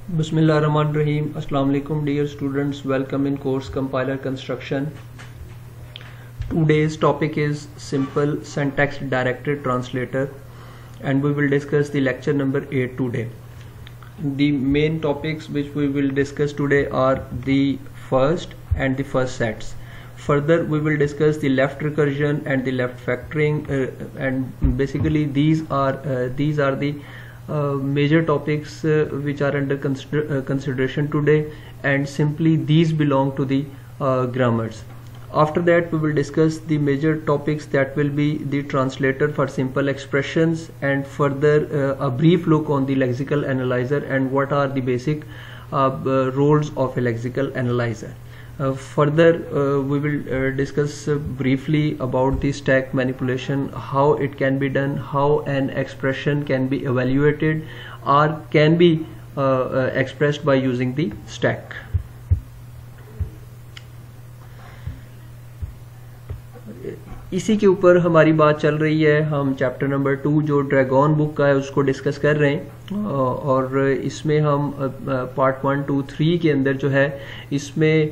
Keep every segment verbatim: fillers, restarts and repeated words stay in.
Bismillahirrahmanirrahim. Assalamu alaikum dear students, welcome in course compiler construction. Today's topic is simple syntax directed translator and we will discuss the lecture number eight today. The main topics which we will discuss today are the first and the first sets. Further we will discuss the left recursion and the left factoring uh, and basically these are uh, these are the Uh, major topics uh, which are under consider uh, consideration today, and simply these belong to the uh, grammars. After that we will discuss the major topics that will be the translator for simple expressions, and further uh, a brief look on the lexical analyzer and what are the basic uh, uh, roles of a lexical analyzer. Uh, further uh, we will uh, discuss uh, briefly about the stack manipulation, how it can be done, how an expression can be evaluated or can be uh, uh, expressed by using the stack. इसी के ऊपर हमारी बात चल रही है. हम chapter number two जो ड्रैगन बुक का है उसको डिस्कस कर रहे हैं, और इसमें हम पार्ट वन टू थ्री के अंदर जो है इसमें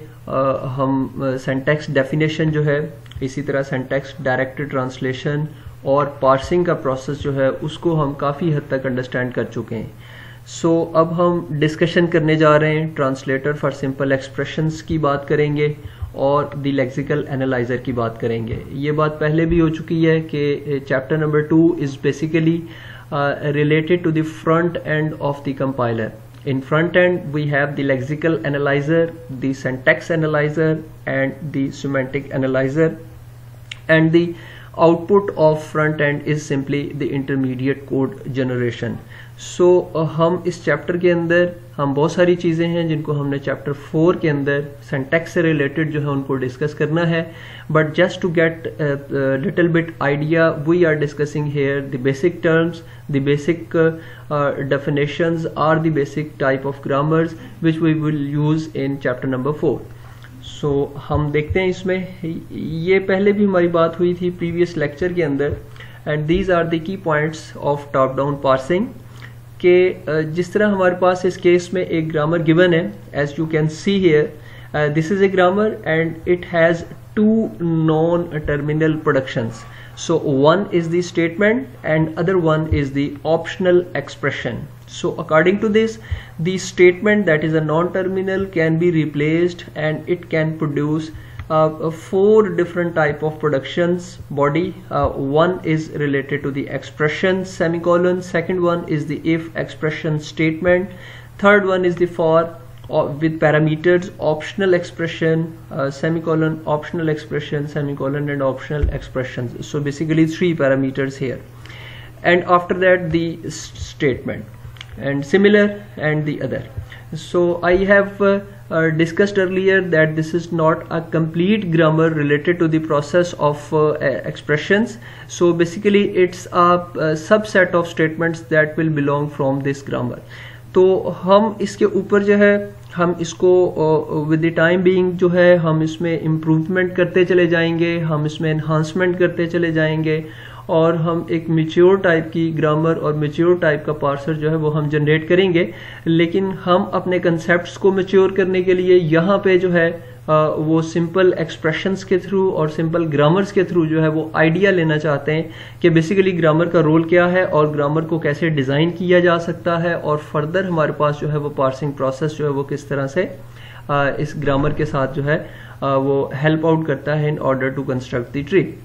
हम सिंटैक्स डेफिनेशन जो है, इसी तरह सिंटैक्स डायरेक्टेड ट्रांसलेशन और पार्सिंग का प्रोसेस जो है उसको हम काफ़ी हद तक अंडरस्टैंड कर चुके हैं. सो so, अब हम डिस्कशन करने जा रहे हैं ट्रांसलेटर फॉर सिंपल एक्सप्रेशंस की बात करेंगे और द लेक्सिकल एनालाइजर की बात करेंगे. ये बात पहले भी हो चुकी है कि chapter number two is basically related to the front end of the compiler. In front end we have the lexical analyzer, the syntax analyzer and the semantic analyzer, and the output of front end is simply the intermediate code generation. So uh, हम इस chapter के अंदर हम बहुत सारी चीज़ें हैं जिनको हमने चैप्टर फोर के अंदर सिंटैक्स से रिलेटेड जो है उनको डिस्कस करना है, but just to get little bit idea we are discussing here the basic terms, the basic definitions are the basic type of grammars which we will use in chapter number four. So हम देखते हैं इसमें, ये पहले भी हमारी बात हुई थी प्रीवियस लेक्चर के अंदर, and these are the key points of top down parsing के जिस तरह हमारे पास इस केस में एक ग्रामर गिवन है, as you can see here uh, this is a grammar and it has two non terminal productions. So one is the statement and other one is the optional expression. So according to this, the statement that is a non-terminal can be replaced and it can produce uh, four different type of productions body. Uh, one is related to the expression semicolon, second one is the if expression statement, third one is the for Uh, with parameters optional expression uh, semicolon optional expression semicolon and optional expressions. So basically three parameters here, and after that the statement and similar and the other. So I have uh, uh, discussed earlier that this is not a complete grammar related to the process of uh, expressions. So basically it's a, a subset of statements that will belong from this grammar. तो हम इसके ऊपर जो है हम इसको with the time being जो है हम इसमें इम्प्रूवमेंट करते चले जाएंगे, हम इसमें एनहांसमेंट करते चले जाएंगे और हम एक मैच्योर टाइप की ग्रामर और मैच्योर टाइप का पार्सर जो है वो हम जनरेट करेंगे. लेकिन हम अपने कंसेप्ट्स को मैच्योर करने के लिए यहाँ पे जो है आ, वो सिंपल एक्सप्रेशंस के थ्रू और सिंपल ग्रामर्स के थ्रू जो है वो आइडिया लेना चाहते हैं कि बेसिकली ग्रामर का रोल क्या है और ग्रामर को कैसे डिज़ाइन किया जा सकता है, और फर्दर हमारे पास जो है वो पार्सिंग प्रोसेस जो है वो किस तरह से आ, इस ग्रामर के साथ जो है आ, वो हेल्प आउट करता है in order to construct the tree.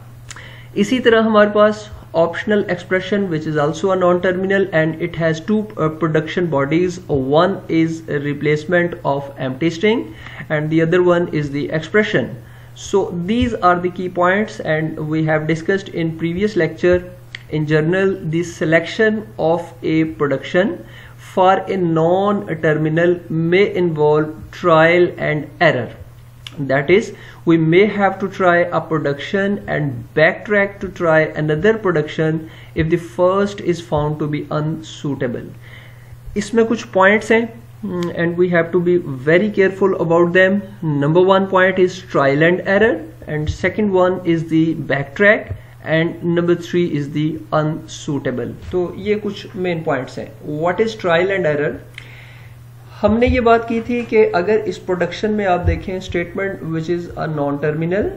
इसी तरह हमारे पास optional expression which is also a non-terminal and it has two uh, production bodies. One is a replacement of empty string and the other one is the expression. So these are the key points and we have discussed in previous lecture. In general, the selection of a production for a non-terminal may involve trial and error. That is, we may have to try a production and backtrack to try another production if the first is found to be unsuitable. इसमें कुछ points हैं and we have to be very careful about them. Number one point is trial and error, and second one is the backtrack, and number three is the unsuitable. तो ये कुछ main points हैं. What is trial and error? हमने ये बात की थी कि अगर इस प्रोडक्शन में आप देखें statement which is a non terminal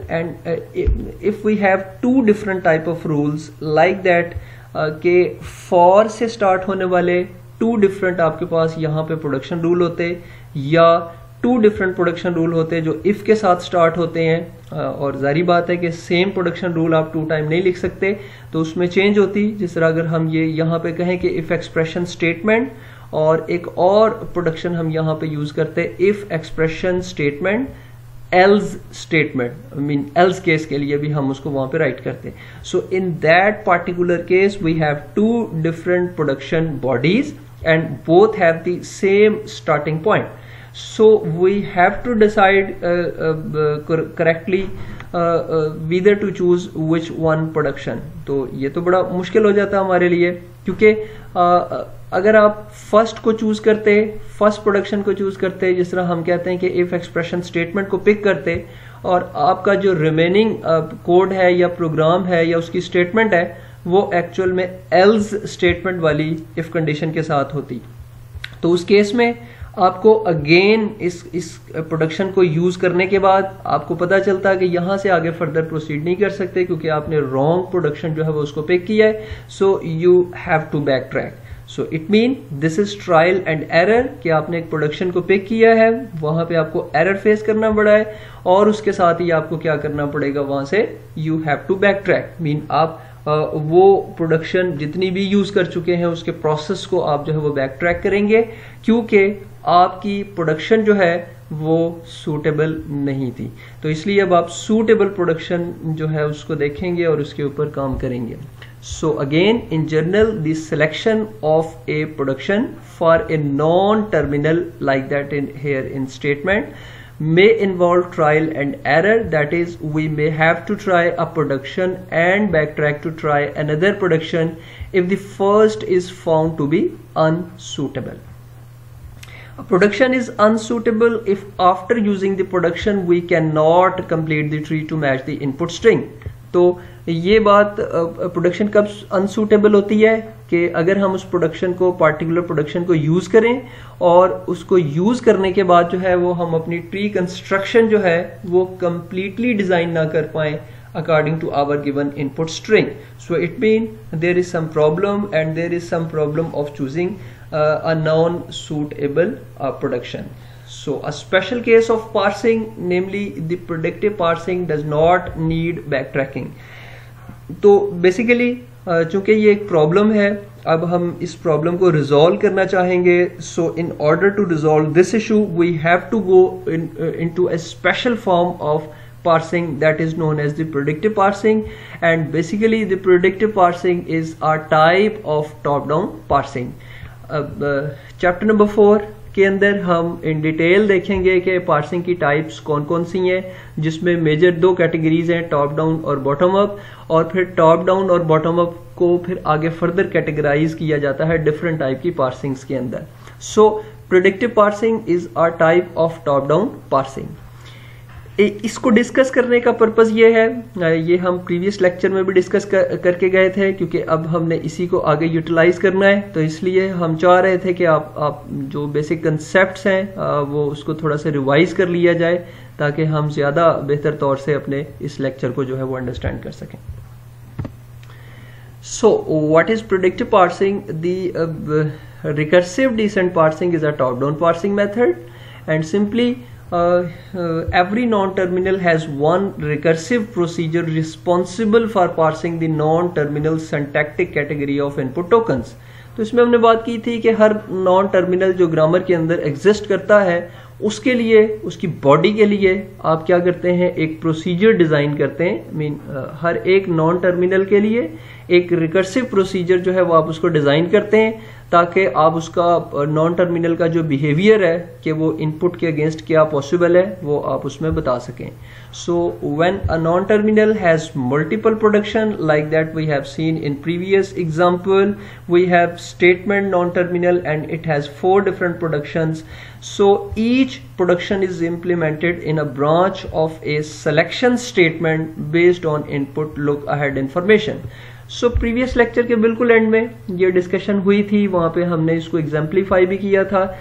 and if we have two different type of rules like that के फॉर से स्टार्ट होने वाले टू डिफरेंट आपके पास यहाँ पे प्रोडक्शन रूल होते, या टू डिफरेंट प्रोडक्शन रूल होते जो इफ के साथ स्टार्ट होते हैं, और जारी बात है कि सेम प्रोडक्शन रूल आप टू टाइम नहीं लिख सकते, तो उसमें चेंज होती। जिस तरह अगर हम ये यहाँ पे कहें कि इफ एक्सप्रेशन स्टेटमेंट, और एक और प्रोडक्शन हम यहाँ पे यूज करते हैं if expression statement else statement, I mean else case के लिए भी हम उसको वहां पे राइट करते हैं। So in that particular case we have two different production bodies and both have the same starting point, so we have to decide uh, uh, correctly uh, uh, whether to choose which one production। तो ये तो बड़ा मुश्किल हो जाता है हमारे लिए, क्योंकि uh, अगर आप फर्स्ट को चूज करते, फर्स्ट प्रोडक्शन को चूज करते, जिस तरह हम कहते हैं कि इफ एक्सप्रेशन स्टेटमेंट को पिक करते, और आपका जो रिमेनिंग कोड uh, है या प्रोग्राम है या उसकी स्टेटमेंट है वो एक्चुअल में एल्स स्टेटमेंट वाली इफ कंडीशन के साथ होती, तो उस केस में आपको अगेन इस इस प्रोडक्शन को यूज करने के बाद आपको पता चलता है कि यहां से आगे फर्दर प्रोसीड नहीं कर सकते क्योंकि आपने रॉन्ग प्रोडक्शन जो है वो उसको पिक किया है। So you have to backtrack. So it mean this is trial and error, कि आपने एक प्रोडक्शन को पिक किया है, वहां पे आपको एरर फेस करना पड़ा है, और उसके साथ ही आपको क्या करना पड़ेगा, वहां से you have to backtrack. Mean आप Uh, वो प्रोडक्शन जितनी भी यूज कर चुके हैं उसके प्रोसेस को आप जो है वो बैक ट्रैक करेंगे, क्योंकि आपकी प्रोडक्शन जो है वो सूटेबल नहीं थी। तो इसलिए अब आप सूटेबल प्रोडक्शन जो है उसको देखेंगे और उसके ऊपर काम करेंगे। सो again in general the selection of a production for a non terminal like that in here in statement may involve trial and error, that is we may have to try a production and backtrack to try another production if the first is found to be unsuitable. A production is unsuitable if after using the production we cannot complete the tree to match the input string। तो ये बात production कब unsuitable होती है कि अगर हम उस प्रोडक्शन को पार्टिकुलर प्रोडक्शन को यूज करें और उसको यूज करने के बाद जो है वो हम अपनी ट्री कंस्ट्रक्शन जो है वो कंप्लीटली डिजाइन ना कर पाए according to our given input string। So it means there is some problem and there is some problem of choosing uh, a non-suitable uh, production। So a special case of parsing, namely the predictive parsing, does not need backtracking। तो basically चूंकि ये एक problem है, अब हम इस problem को resolve करना चाहेंगे। So in order to resolve this issue we have to go into a special form of parsing that is known as the predictive parsing, and basically the predictive parsing is a type of top down parsing। अब chapter number four के अंदर हम in detail देखेंगे कि parsing की types कौन कौन सी हैं, जिसमें मेजर दो कैटेगरीज हैं, टॉप डाउन और बॉटम अप, और फिर टॉप डाउन और बॉटम अप को फिर आगे फर्दर कैटेगराइज किया जाता है डिफरेंट टाइप की पार्सिंग्स के अंदर। So predictive parsing is a type of top down parsing. इसको डिस्कस करने का पर्पस ये है, ये हम प्रीवियस लेक्चर में भी डिस्कस कर, करके गए थे, क्योंकि अब हमने इसी को आगे यूटिलाइज करना है, तो इसलिए हम चाह रहे थे कि आप आप जो बेसिक कंसेप्ट्स हैं वो उसको थोड़ा सा रिवाइज कर लिया जाए ताकि हम ज्यादा बेहतर तौर से अपने इस लेक्चर को जो है वो अंडरस्टैंड कर सकें। So what is predictive parsing? The recursive descent parsing is a top down parsing method, and simply Uh, uh, every non-terminal has one recursive procedure responsible for parsing the non-terminal syntactic category of input tokens। तो इसमें हमने बात की थी कि हर non terminal जो grammar के अंदर एग्जिस्ट करता है उसके लिए, उसकी बॉडी के लिए आप क्या करते हैं, एक प्रोसीजर डिजाइन करते हैं। मीन uh, हर एक नॉन टर्मिनल के लिए एक रिकर्सिव प्रोसीजर जो है वो आप उसको डिजाइन करते हैं ताकि आप उसका नॉन टर्मिनल का जो बिहेवियर है कि वो इनपुट के अगेंस्ट क्या पॉसिबल है वो आप उसमें बता सकें। So when a non terminal has multiple production like that we have seen in previous example, we have statement non terminal and it has four different productions. So each production is implemented in a branch of a selection statement based on input look ahead information. So previous lecture के बिल्कुल and में ये discussion हुई थी, वहां पे हमने इसको एग्जाम्पलीफाई भी किया था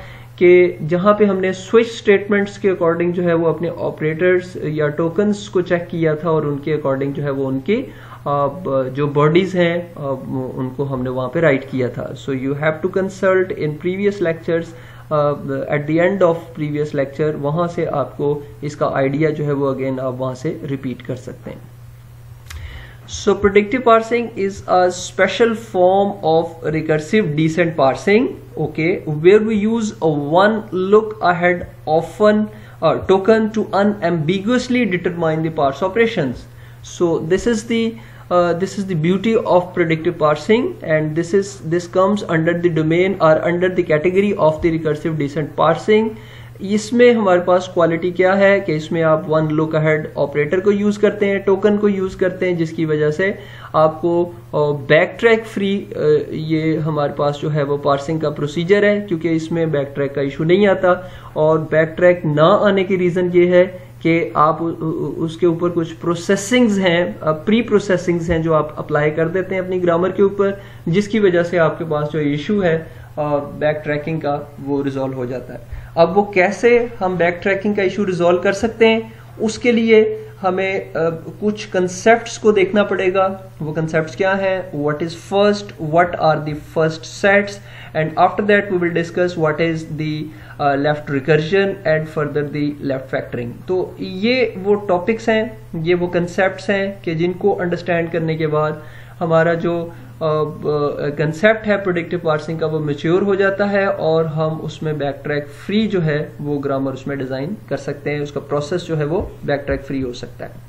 कि जहां पे हमने स्विच स्टेटमेंट्स के अकॉर्डिंग जो है वो अपने ऑपरेटर्स या टोकन्स को चेक किया था और उनके अकॉर्डिंग जो है वो उनकी जो बॉडीज हैं उनको हमने वहां पे राइट किया था. So you have to consult in previous lectures, at the end of previous lecture वहां से आपको इसका आइडिया जो है वो अगेन आप वहां से रिपीट कर सकते हैं. So predictive parsing is a special form of recursive descent parsing, okay, where we use a one look ahead often uh, token to unambiguously determine the parse operations. So this is the uh, this is the beauty of predictive parsing, and this is this comes under the domain or under the category of the recursive descent parsing. इसमें हमारे पास quality क्या है कि इसमें आप one look ahead operator को use करते हैं, टोकन को यूज करते हैं, जिसकी वजह से आपको बैक ट्रैक फ्री ये हमारे पास जो है वो पार्सिंग का प्रोसीजर है, क्योंकि इसमें बैक ट्रैक का इशू नहीं आता. और बैक ट्रैक ना आने की रीजन ये है कि आप उसके ऊपर कुछ प्रोसेसिंग्स हैं, प्री प्रोसेसिंग्स हैं जो आप अप्लाई कर देते हैं अपनी ग्रामर के ऊपर, जिसकी वजह से आपके पास जो इशू है बैक ट्रैकिंग का वो रिजॉल्व हो जाता है. अब वो कैसे हम बैक ट्रैकिंग का इशू रिजॉल्व कर सकते हैं, उसके लिए हमें uh, कुछ कंसेप्ट्स को देखना पड़ेगा. वो कंसेप्ट्स क्या हैं? What is first, what are the first sets, and after that we will discuss what is the left recursion and further the left factoring. तो ये वो टॉपिक्स हैं, ये वो कंसेप्ट्स हैं कि जिनको अंडरस्टैंड करने के बाद हमारा जो कंसेप्ट uh, है प्रेडिक्टिव पार्सिंग का वो मैच्योर हो जाता है और हम उसमें बैक ट्रैक फ्री जो है वो ग्रामर उसमें डिजाइन कर सकते हैं, उसका प्रोसेस जो है वो बैक ट्रैक फ्री हो सकता है.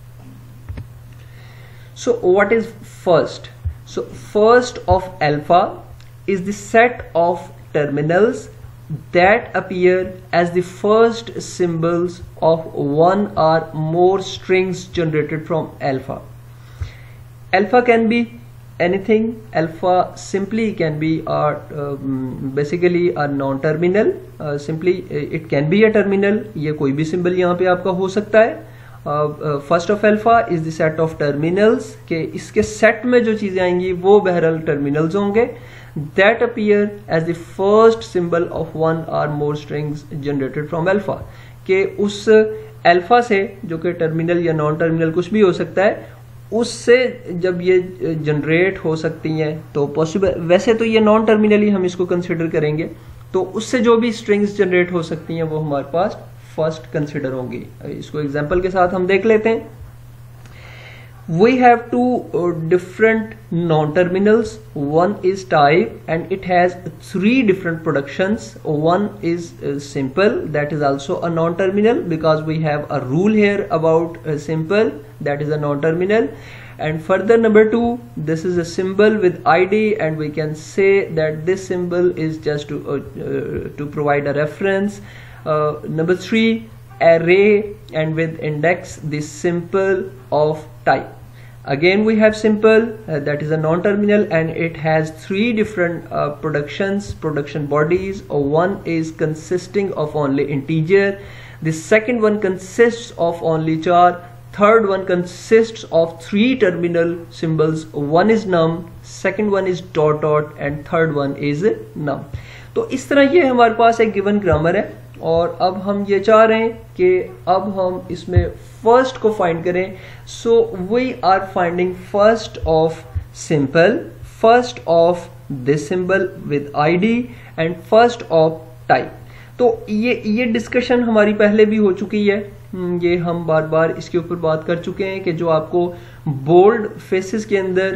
So what is first? So first of alpha is the set of terminals that appear as the first symbols of one or more strings generated from alpha. Alpha can be anything. Alpha simply can be a um, basically a non-terminal. Uh, simply it can be a terminal. ये कोई भी symbol यहाँ पे आपका हो सकता है. First of alpha is the set of terminals, के इसके सेट में जो चीजें आएंगी वो बहरहाल टर्मिनल्स होंगे. That appear as the first symbol of one or more strings generated from alpha, के उस अल्फा से जो कि टर्मिनल या नॉन टर्मिनल कुछ भी हो सकता है, उससे जब ये जनरेट हो सकती हैं तो पॉसिबल, वैसे तो ये नॉन टर्मिनल ही हम इसको कंसिडर करेंगे, तो उससे जो भी स्ट्रिंग्स जनरेट हो सकती हैं वो हमारे पास फर्स्ट कंसिडर होंगी. इसको एग्जांपल के साथ हम देख लेते हैं. We have two uh, different non-terminals. One is type and it has three different productions. One is uh, simple, that is also a non-terminal because we have a rule here about uh, simple, that is a non-terminal. And further number two, this is a symbol with I D and we can say that this symbol is just to, uh, uh, to provide a reference. Uh, number three, array and with index, the symbol of type. Again we have simple, uh, that is a non-terminal and it has three different uh, productions, production bodies. Uh, one is consisting of only integer, the second one consists of only char, third one consists of three terminal symbols, one is num, second one is dot dot and third one is num. तो इस तरह ये हमारे पास एक given grammar है और अब हम ये चाह रहे हैं कि अब हम इसमें फर्स्ट को फाइंड करें. So we are finding first of simple, first of this symbol with ID and first of type. तो ये ये डिस्कशन हमारी पहले भी हो चुकी है, ये हम बार बार इसके ऊपर बात कर चुके हैं कि जो आपको बोल्ड फेसेस के अंदर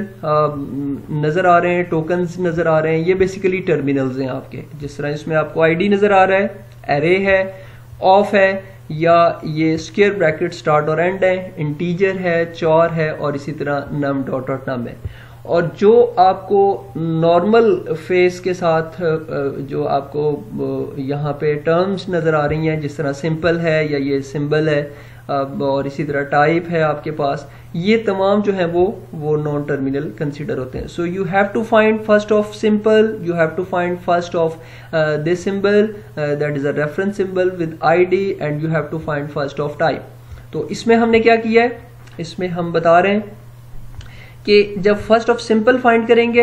नजर आ रहे हैं, टोकन्स नजर आ रहे हैं, ये बेसिकली टर्मिनल्स हैं आपके. जिस तरह इसमें आपको आईडी नजर आ रहा है, एरे है, ऑफ है, या ये स्क्वायर ब्रैकेट स्टार्ट और एंड है, इंटीजर है, चौर है और इसी तरह नम डॉट डॉट नम है. और जो आपको नॉर्मल फेस के साथ जो आपको यहाँ पे टर्म्स नजर आ रही हैं, जिस तरह सिंपल है या ये सिंबल है और इसी तरह टाइप है आपके पास, ये तमाम जो है वो वो नॉन टर्मिनल कंसीडर होते हैं. So you have to find first of simple, you have to find first of this symbol that is a reference symbol with ID and you have to find first of type. तो इसमें हमने क्या किया है, इसमें हम बता रहे हैं कि जब फर्स्ट ऑफ सिंपल फाइंड करेंगे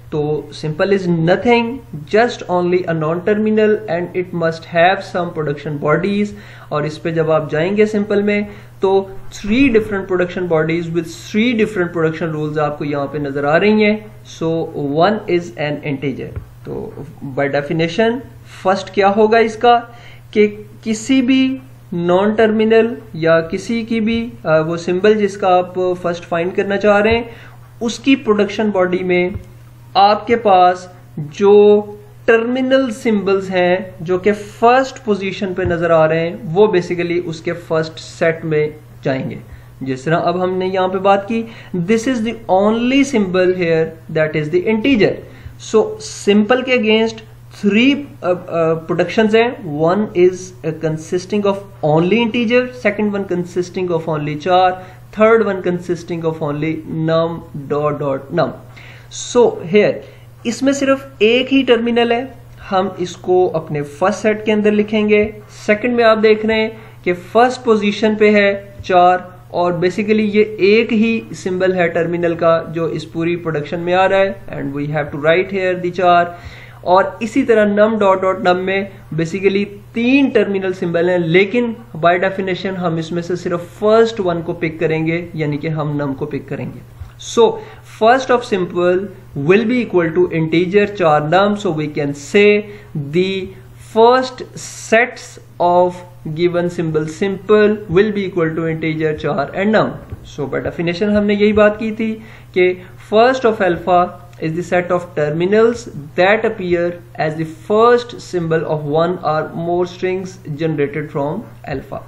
तो simple is nothing just only a non terminal and it must have some production bodies. और इस पे जब आप जाएंगे सिंपल में तो three different production bodies with three different production rules आपको यहाँ पे नजर आ रही हैं। So one is an integer. तो बाय डेफिनेशन फर्स्ट क्या होगा इसका कि किसी भी नॉन टर्मिनल या किसी की भी आ, वो सिंबल जिसका आप फर्स्ट फाइंड करना चाह रहे हैं उसकी प्रोडक्शन बॉडी में आपके पास जो टर्मिनल सिंबल्स हैं जो कि फर्स्ट पोजीशन पे नजर आ रहे हैं वो बेसिकली उसके फर्स्ट सेट में जाएंगे। जिस तरह अब हमने यहां पे बात की, this is the only symbol here that is the integer. So simple के अगेंस्ट थ्री प्रोडक्शंस हैं, one is consisting of only integer, second one consisting of only char, third one consisting of only num dot dot num. So here इसमें सिर्फ एक ही terminal है, हम इसको अपने first set के अंदर लिखेंगे। सेकंड में आप देख रहे हैं कि फर्स्ट पोजीशन पे है चार और बेसिकली ये एक ही सिंबल है टर्मिनल का जो इस पूरी प्रोडक्शन में आ रहा है and we have to write here the char. और इसी तरह नम डॉट डॉट नम में बेसिकली तीन टर्मिनल सिंबल हैं, लेकिन बाय डेफिनेशन हम इसमें से सिर्फ फर्स्ट वन को पिक करेंगे यानी कि हम नम को पिक करेंगे। So first of simple will be equal to integer char num, so we can say the first sets of given symbol simple will be equal to integer char and num. So by definition हमने यही बात की थी कि first of alpha is the set of terminals that appear as the first symbol of one or more strings generated from alpha.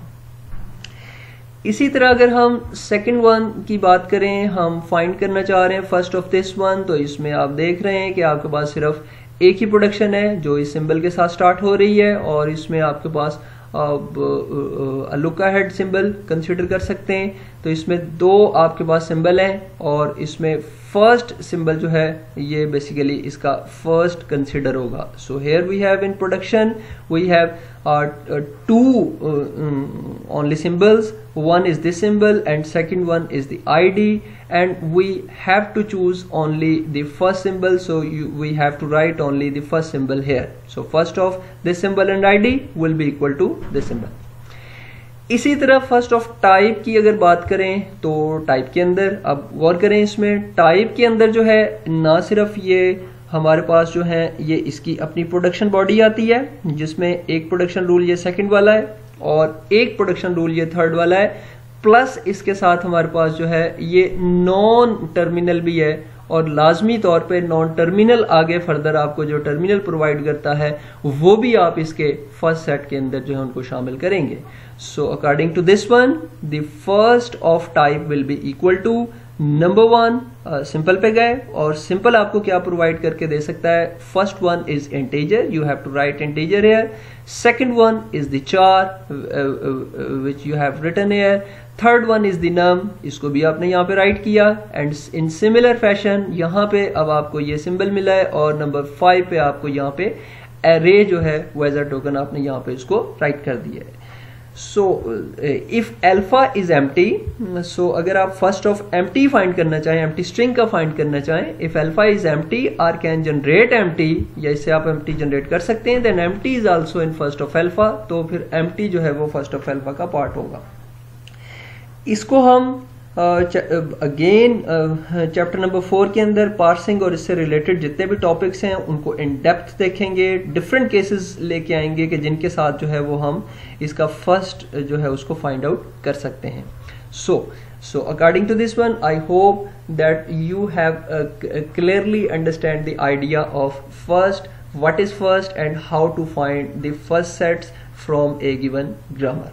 इसी तरह अगर हम सेकंड वन की बात करें, हम फाइंड करना चाह रहे हैं फर्स्ट ऑफ दिस वन, तो इसमें आप देख रहे हैं कि आपके पास सिर्फ एक ही प्रोडक्शन है जो इस सिंबल के साथ स्टार्ट हो रही है और इसमें आपके पास लुका हेड सिंबल कंसीडर कर सकते हैं। तो इसमें दो आपके पास सिंबल हैं और इसमें फर्स्ट सिंबल जो है ये बेसिकली इसका फर्स्ट कंसीडर होगा। So here we have in production we have two only symbols, one is this symbol and second one is the I D, and we have to choose only the first symbol, so you, we have to write only the first symbol here. So first of this symbol and I D will be equal to this symbol. इसी तरह first of type की अगर बात करें तो type के अंदर अब गौर करें, इसमें टाइप के अंदर जो है ना सिर्फ ये हमारे पास जो है ये इसकी अपनी प्रोडक्शन बॉडी आती है जिसमें एक प्रोडक्शन रूल ये सेकंड वाला है और एक प्रोडक्शन रूल ये थर्ड वाला है, प्लस इसके साथ हमारे पास जो है ये नॉन टर्मिनल भी है और लाजमी तौर पे नॉन टर्मिनल आगे फर्दर आपको जो टर्मिनल प्रोवाइड करता है वो भी आप इसके फर्स्ट सेट के अंदर जो है उनको शामिल करेंगे। So according to this one the first of type will be equal to number one. Simple पे गए और सिंपल आपको क्या प्रोवाइड करके दे सकता है, first one is integer, you have to write integer here, second one is the char which you have written here, third one is the num, इसको भी आपने यहाँ पे राइट किया एंड इन सिमिलर फैशन यहाँ पे अब आपको ये सिंबल मिला है और नंबर फाइव पे आपको यहाँ पे एरे जो है वो एज अ टोकन आपने यहाँ पे इसको राइट कर दिया है। So if alpha is empty, so अगर आप फर्स्ट ऑफ एम्प्टी फाइंड करना चाहें, एम्प्टी स्ट्रिंग का फाइंड करना चाहें, if alpha is empty or can generate empty, या इससे आप एम्प्टी जनरेट कर सकते हैं, then empty is also in first of alpha, तो फिर एम्प्टी जो है वो फर्स्ट ऑफ अल्फा का पार्ट होगा। इसको हम अगेन चैप्टर नंबर फोर के अंदर पार्सिंग और इससे रिलेटेड जितने भी टॉपिक्स हैं उनको इन डेप्थ देखेंगे, डिफरेंट केसेस लेके आएंगे कि जिनके साथ जो है वो हम इसका फर्स्ट जो है उसको फाइंड आउट कर सकते हैं। So so according to this one I hope that you have clearly understand the idea of first, what is first and how to find the first sets from a given grammar.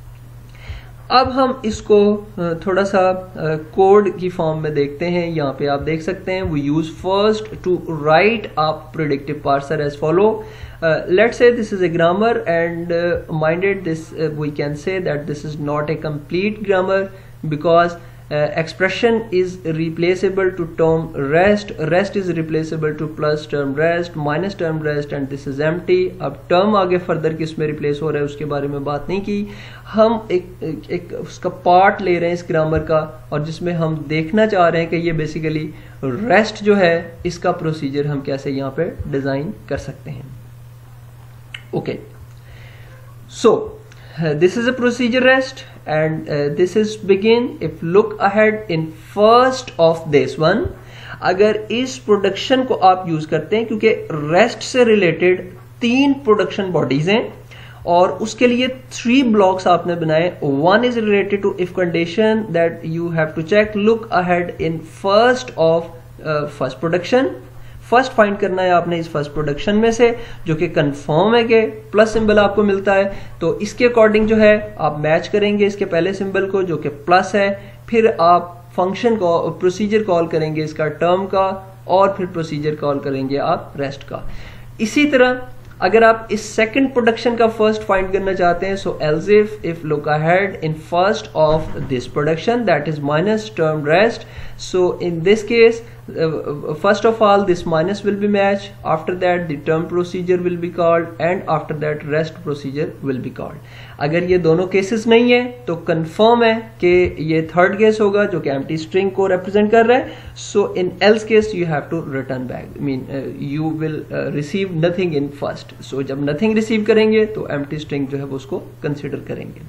अब हम इसको थोड़ा सा code की form में देखते हैं। यहाँ पे आप देख सकते हैं we use first to write a predictive parser as follow. Let's say this is a grammar and uh, minded this uh, we can say that this is not a complete grammar because expression is replaceable to term rest, rest is replaceable to plus term rest, minus term rest, and this is empty. अब term आगे further किस में replace हो रहा है उसके बारे में बात नहीं की, हम एक, एक, एक उसका part ले रहे हैं इस grammar का, और जिसमें हम देखना चाह रहे हैं कि ये basically rest जो है इसका procedure हम कैसे यहाँ पे design कर सकते हैं. Okay, so uh, this is a procedure rest, and uh, this is begin. If look ahead in first of this one, अगर इस प्रोडक्शन को आप यूज करते हैं, क्योंकि रेस्ट से रिलेटेड तीन प्रोडक्शन बॉडीज हैं और उसके लिए थ्री ब्लॉक्स आपने बनाए. One is related to if condition that you have to check look ahead in first of first production. First find करना है आपने इस फर्स्ट प्रोडक्शन में से जो कि कंफर्म है कि प्लस सिंबल आपको मिलता है, तो इसके अकॉर्डिंग जो है आप मैच करेंगे इसके पहले सिंबल को जो कि प्लस है, फिर आप फंक्शन को प्रोसीजर कॉल करेंगे इसका टर्म का, और फिर प्रोसीजर कॉल करेंगे आप रेस्ट का. इसी तरह अगर आप इस सेकंड प्रोडक्शन का फर्स्ट फाइंड करना चाहते हैं, so else if if look ahead in first of this production that is minus term rest. So in this case, uh, first of all this minus will be matched, after that the term procedure will be called, and after that rest procedure will be called. अगर ये दोनों cases नहीं है तो confirm है कि ये third case होगा जो कि एम्प्टी स्ट्रिंग को रिप्रेजेंट कर रहा है. So in else case you have to return back, mean you will receive nothing in first. So जब नथिंग रिसीव करेंगे तो एम्प्टी स्ट्रिंग जो है वो उसको कंसिडर करेंगे.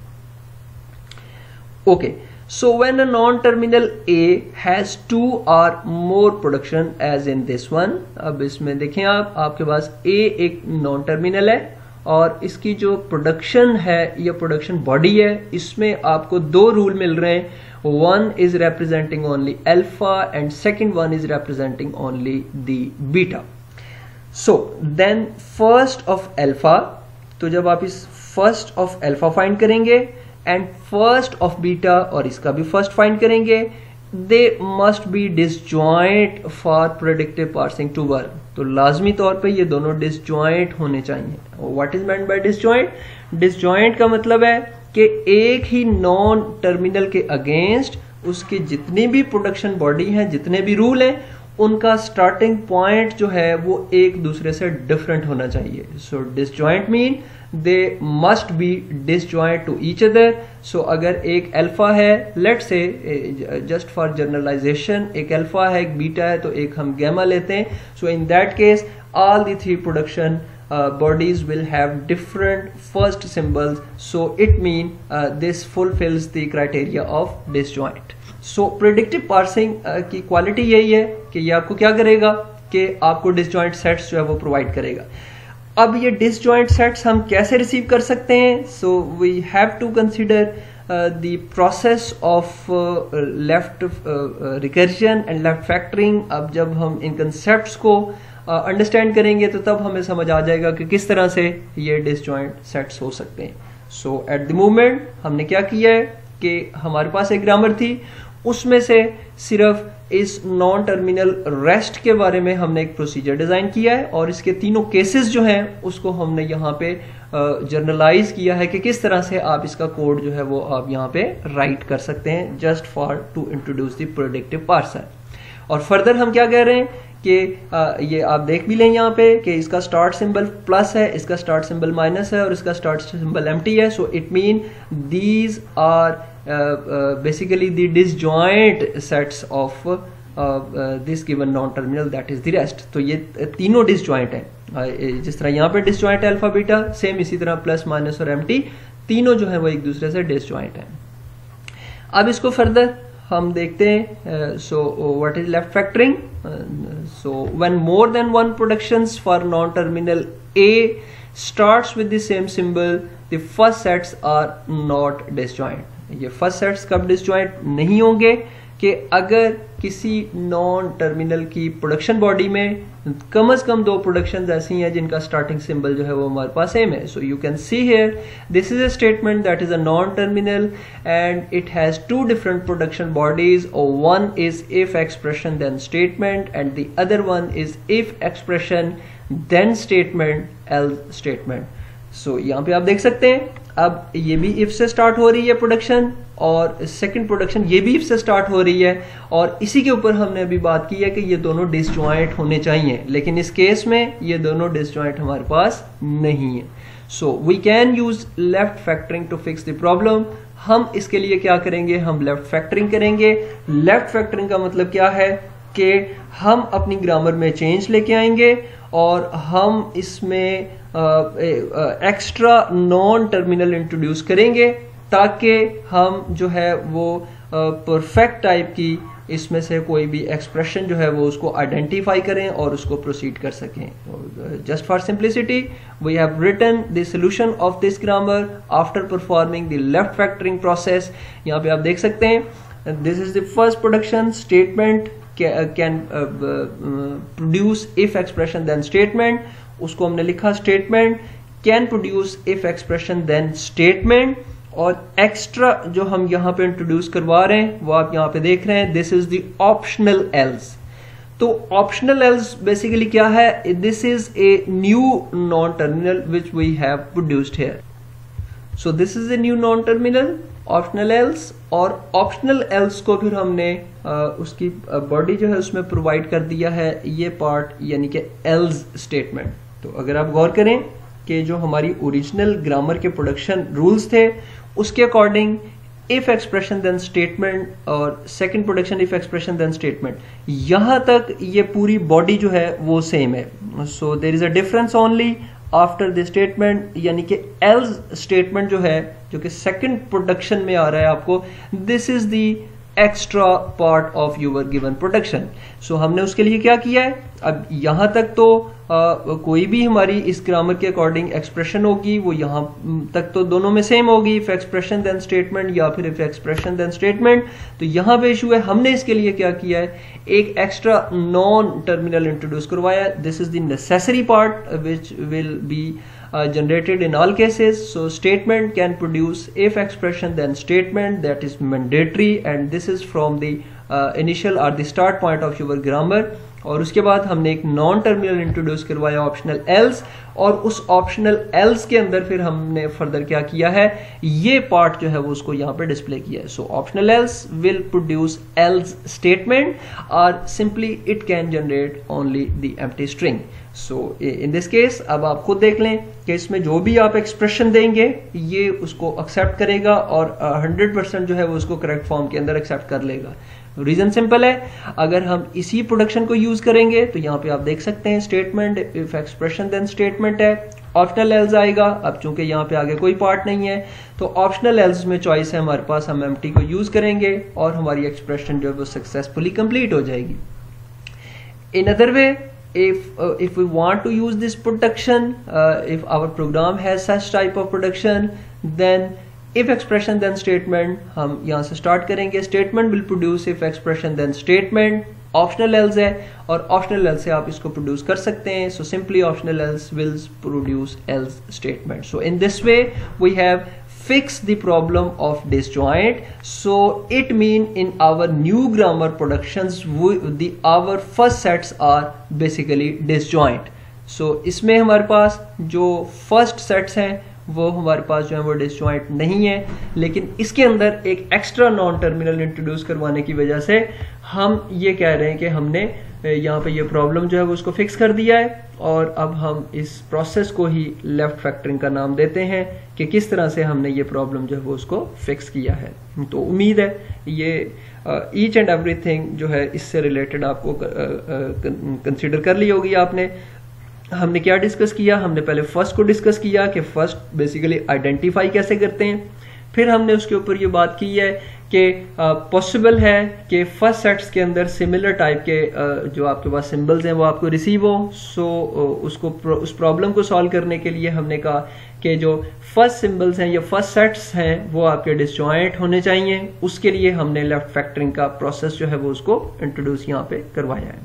Okay, so when a non-terminal A has two or more production as in this one, अब इसमें देखें आप आपके पास A एक नॉन टर्मिनल है और इसकी जो प्रोडक्शन है या प्रोडक्शन बॉडी है इसमें आपको दो रूल मिल रहे हैं. One is representing only alpha and second one is representing only the beta. So then first of alpha, तो जब आप इस फर्स्ट ऑफ अल्फा फाइंड करेंगे एंड फर्स्ट ऑफ बीटा और इसका भी फर्स्ट फाइंड करेंगे, they must be disjoint for predictive parsing to work. तो लाजमी तौर पे ये दोनों डिसजॉइंट होने चाहिए. What is meant by disjoint? Disjoint का मतलब है कि एक ही नॉन टर्मिनल के अगेंस्ट उसके जितनी भी प्रोडक्शन बॉडी हैं, जितने भी रूल हैं, उनका स्टार्टिंग पॉइंट जो है वो एक दूसरे से डिफरेंट होना चाहिए. So disjoint mean they must be disjoint to each other. So अगर एक अल्फा है, let's say just for generalization, एक अल्फा है एक बीटा है तो एक हम गैमा लेते हैं. So in that case all the three production bodies will have different first symbols, so it mean uh, this fulfills the criteria of disjoint. So predictive parsing uh, की quality यही है कि ये आपको क्या करेगा कि आपको disjoint sets जो है वो प्रोवाइड करेगा. अब ये disjoint sets हम कैसे रिसीव कर सकते हैं? So we have to consider uh, the process of uh, left uh, uh, recursion and left factoring. अब जब हम इन concepts को अंडरस्टैंड uh, करेंगे तो तब हमें समझ आ जाएगा कि किस तरह से ये डिसजॉइंट सेट्स हो सकते हैं. सो एट द मोमेंट हमने क्या किया है कि हमारे पास एक ग्रामर थी, उसमें से सिर्फ इस नॉन टर्मिनल रेस्ट के बारे में हमने एक प्रोसीजर डिजाइन किया है और इसके तीनों केसेस जो हैं उसको हमने यहाँ पे जर्नलाइज uh, किया है कि किस तरह से आप इसका कोड जो है वो आप यहाँ पे राइट कर सकते हैं, just for to introduce the predictive parser. और फर्दर हम क्या कह रहे हैं कि ये आप देख भी लें यहाँ पे कि इसका स्टार्ट सिंबल प्लस है, इसका स्टार्ट सिंबल माइनस है और इसका स्टार्ट सिंबल एम्प्टी है. So it mean these are basically the disjoint sets of this given non terminal that is the rest. तो ये तीनों डिसजॉइंट हैं. uh, जिस तरह यहाँ पे डिसजॉइंट अल्फा बीटा, सेम इसी तरह प्लस माइनस और एम्प्टी तीनों जो है वो एक दूसरे से डिसजॉइंट हैं. अब इसको फर्दर हम देखते हैं. So what is left factoring? So when more than one productions for non terminal A starts with the same symbol, the first sets are not disjoint. ये फर्स्ट सेट्स कब डिसजॉइंट नहीं होंगे कि अगर किसी नॉन टर्मिनल की production body में कम से कम दो प्रोडक्शंस ऐसी हैं जिनका स्टार्टिंग सिंबल जो है वो हमारे पास सेम है. So you can see here this is a statement that is a non terminal and it has two different production bodies. One is if expression then statement and the other one is if expression then statement else statement. So यहाँ पे आप देख सकते हैं अब ये भी if से स्टार्ट हो रही है प्रोडक्शन, और सेकंड प्रोडक्शन ये भी इफ से स्टार्ट हो रही है, और इसी के ऊपर हमने अभी बात की है कि ये दोनों डिसजॉइंट होने चाहिए, लेकिन इस केस में ये दोनों डिसजॉइंट हमारे पास नहीं है। So we can use left factoring to fix the problem. हम इसके लिए क्या करेंगे, हम लेफ्ट फैक्टरिंग करेंगे। लेफ्ट फैक्टरिंग का मतलब क्या है कि हम अपनी ग्रामर में चेंज लेके आएंगे और हम इसमें एक्स्ट्रा नॉन टर्मिनल इंट्रोड्यूस करेंगे, ताकि हम जो है वो परफेक्ट टाइप की इसमें से कोई भी एक्सप्रेशन जो है वो उसको आइडेंटिफाई करें और उसको प्रोसीड कर सकें। Just for simplicity we have written the solution of this grammar after performing the left factoring process. यहाँ पे आप देख सकते हैं, this is the first production statement can produce if expression then statement, उसको हमने लिखा statement can produce if expression then statement, और एक्स्ट्रा जो हम यहाँ पे इंट्रोड्यूस करवा रहे हैं वो आप यहाँ पे देख रहे हैं, this is the optional else. तो ऑप्शनल एल्स बेसिकली क्या है, this is a new non terminal which we have produced here. So this is a new non terminal optional else, और ऑप्शनल एल्स को फिर हमने आ, उसकी बॉडी जो है उसमें प्रोवाइड कर दिया है ये पार्ट, यानी कि एल्स स्टेटमेंट। तो अगर आप गौर करें कि जो हमारी ओरिजिनल ग्रामर के प्रोडक्शन रूल्स थे उसके according if expression then statement और second production if expression then statement, यहां तक ये पूरी बॉडी जो है वो सेम है। So there is a difference only after the statement, यानी कि एल्स स्टेटमेंट जो है जो कि सेकंड प्रोडक्शन में आ रहा है आपको, this is the extra part of your given production. सो हमने उसके लिए क्या किया है, अब यहां तक तो आ, कोई भी हमारी इस ग्रामर के अकॉर्डिंग एक्सप्रेशन होगी वो यहां तक तो दोनों में सेम होगी, इफ एक्सप्रेशन देन स्टेटमेंट या फिर इफ एक्सप्रेशन देन स्टेटमेंट। तो यहां पे इशू है, हमने इसके लिए क्या किया है, एक एक्स्ट्रा नॉन टर्मिनल इंट्रोड्यूस करवाया। This is the necessary part which will be Uh, generated in all cases. So statement can produce if expression then statement, that is mandatory, and this is from the uh, initial or the start point of your grammar। और उसके बाद हमने एक non terminal introduce करवाया optional else, और उस optional else के अंदर फिर हमने फर्दर क्या किया है, ये पार्ट जो है वो उसको यहाँ पे डिस्प्ले किया है। So optional else will produce else statement और simply it can generate only the empty string. So in this case अब आप खुद देख लें कि इसमें जो भी आप एक्सप्रेशन देंगे ये उसको एक्सेप्ट करेगा और हंड्रेड परसेंट जो है वो उसको करेक्ट फॉर्म के अंदर एक्सेप्ट कर लेगा। रीजन सिंपल है, अगर हम इसी प्रोडक्शन को यूज करेंगे तो यहाँ पे आप देख सकते हैं statement if expression then statement है, ऑप्शनल एल्स आएगा। अब चूंकि यहाँ पे आगे कोई पार्ट नहीं है तो ऑप्शनल एल्स में चॉइस है हमारे पास, हम एम्प्टी को यूज करेंगे और हमारी एक्सप्रेशन जो है वो सक्सेसफुली कंप्लीट हो जाएगी। In other way, if uh, if we want to use this production, uh, if our program has such type of production, then if expression then statement हम यहाँ से start करेंगे, statement will produce if expression then statement, optional else है और optional else से आप इसको produce कर सकते हैं। So simply optional else will produce else statement। So in this way we have fix the problem of disjoint। So it mean in our new grammar productions we, the our first sets are basically disjoint। So इसमें हमारे पास जो first sets हैं वो हमारे पास जो है वो disjoint नहीं है, लेकिन इसके अंदर एक एक्स्ट्रा नॉन टर्मिनल इंट्रोड्यूस करवाने की वजह से हम ये कह रहे हैं कि हमने यहाँ पे ये प्रॉब्लम जो है वो उसको फिक्स कर दिया है, और अब हम इस प्रोसेस को ही लेफ्ट फैक्टरिंग का नाम देते हैं कि किस तरह से हमने ये प्रॉब्लम जो है वो उसको फिक्स किया है। तो उम्मीद है ये ईच एंड एवरीथिंग जो है इससे रिलेटेड आपको कंसिडर कर ली होगी आपने। हमने क्या डिस्कस किया, हमने पहले फर्स्ट को डिस्कस किया कि फर्स्ट बेसिकली आइडेंटिफाई कैसे करते हैं, फिर हमने उसके ऊपर ये बात की है कि पॉसिबल है कि फर्स्ट सेट्स के अंदर सिमिलर टाइप के uh, जो आपके पास सिंबल्स हैं वो आपको रिसीव हो। सो uh, उसको उस प्रॉब्लम को सॉल्व करने के लिए हमने कहा कि जो फर्स्ट सिंबल्स हैं या फर्स्ट सेट्स हैं वो आपके डिसजॉइंट होने चाहिए। उसके लिए हमने लेफ्ट फैक्टरिंग का प्रोसेस जो है वो उसको इंट्रोड्यूस यहाँ पे करवाया है।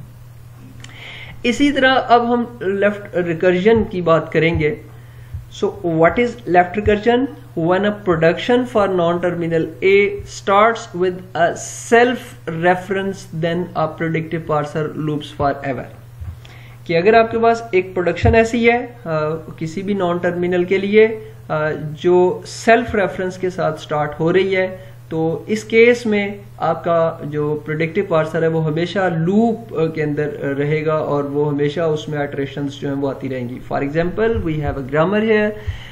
इसी तरह अब हम लेफ्ट रिकर्जन की बात करेंगे। So what is left recursion? When a production for non terminal A starts with a self reference then a predictive parser loops forever. कि अगर आपके पास एक प्रोडक्शन ऐसी है आ, किसी भी नॉन टर्मिनल के लिए जो सेल्फ रेफरेंस के साथ स्टार्ट हो रही है, तो इस केस में आपका जो प्रेडिक्टिव पार्सर है वो हमेशा लूप के अंदर रहेगा और वो हमेशा उसमें आइटरेशंस जो हैं वो आती रहेंगी। For example we have a grammar here,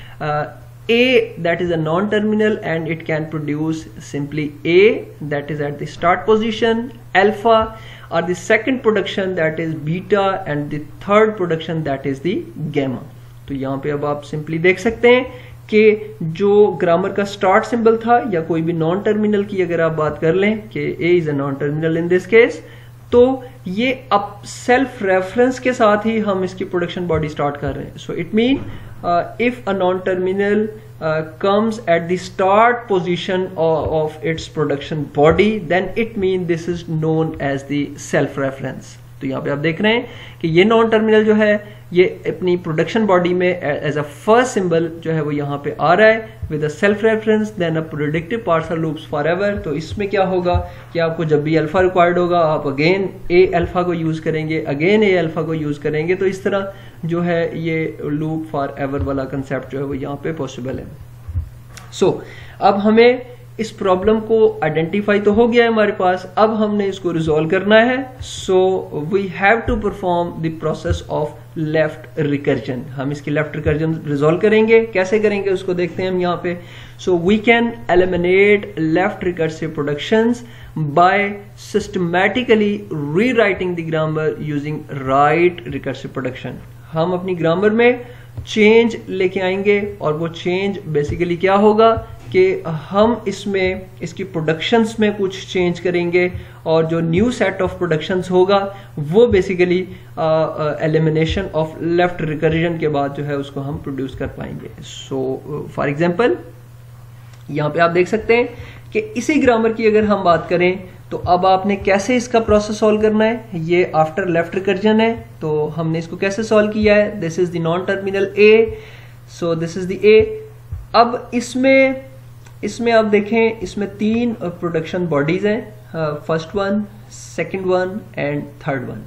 A that is a non-terminal and it can produce simply A that is at the start position, alpha, or the second production that is beta and the third production that is the gamma। तो यहाँ पे अब आप simply देख सकते हैं कि जो ग्रामर का स्टार्ट सिंबल था या कोई भी नॉन टर्मिनल की अगर आप बात कर लें कि A is a non-terminal in this case, तो ये अब सेल्फ रेफरेंस के साथ ही हम इसकी प्रोडक्शन बॉडी स्टार्ट कर रहे हैं। So it mean if a non terminal comes at the start position of, of its production body, then it means this is known as the self reference। तो यहाँ पे आप देख रहे हैं कि ये नॉन टर्मिनल जो है ये अपनी प्रोडक्शन बॉडी में एज अ फर्स्ट सिंबल जो है वो यहाँ पे आ रहा है with a self reference then a predictive parser loops forever. तो इसमें क्या होगा कि आपको जब भी अल्फा रिक्वायर्ड होगा आप अगेन ए अल्फा को यूज करेंगे, अगेन ए अल्फा को यूज करेंगे। तो इस तरह जो है ये लूप फॉर एवर वाला कंसेप्ट जो है वो यहाँ पे पॉसिबल है। सो so, अब हमें इस प्रॉब्लम को आइडेंटिफाई तो हो गया है हमारे पास, अब हमने इसको रिजॉल्व करना है। So we have to perform the process of left recursion. हम इसकी लेफ्ट रिकर्जन रिजॉल्व करेंगे, कैसे करेंगे उसको देखते हैं हम यहाँ पे। So we can eliminate left recursive productions by systematically rewriting the grammar using right recursive production. हम अपनी ग्रामर में चेंज लेके आएंगे और वो चेंज बेसिकली क्या होगा कि हम इसमें इसकी प्रोडक्शंस में कुछ चेंज करेंगे और जो न्यू सेट ऑफ प्रोडक्शंस होगा वो basically elimination of left recursion के बाद जो है उसको हम प्रोड्यूस कर पाएंगे। सो फॉर एग्जांपल यहाँ पे आप देख सकते हैं कि इसी ग्रामर की अगर हम बात करें तो अब आपने कैसे इसका प्रोसेस सॉल्व करना है। ये आफ्टर लेफ्ट रिकर्जन है, तो हमने इसको कैसे सॉल्व किया है। This is the non terminal A, so this is the A. अब इसमें इसमें आप देखें इसमें तीन प्रोडक्शन बॉडीज हैं, first one, second one and third one.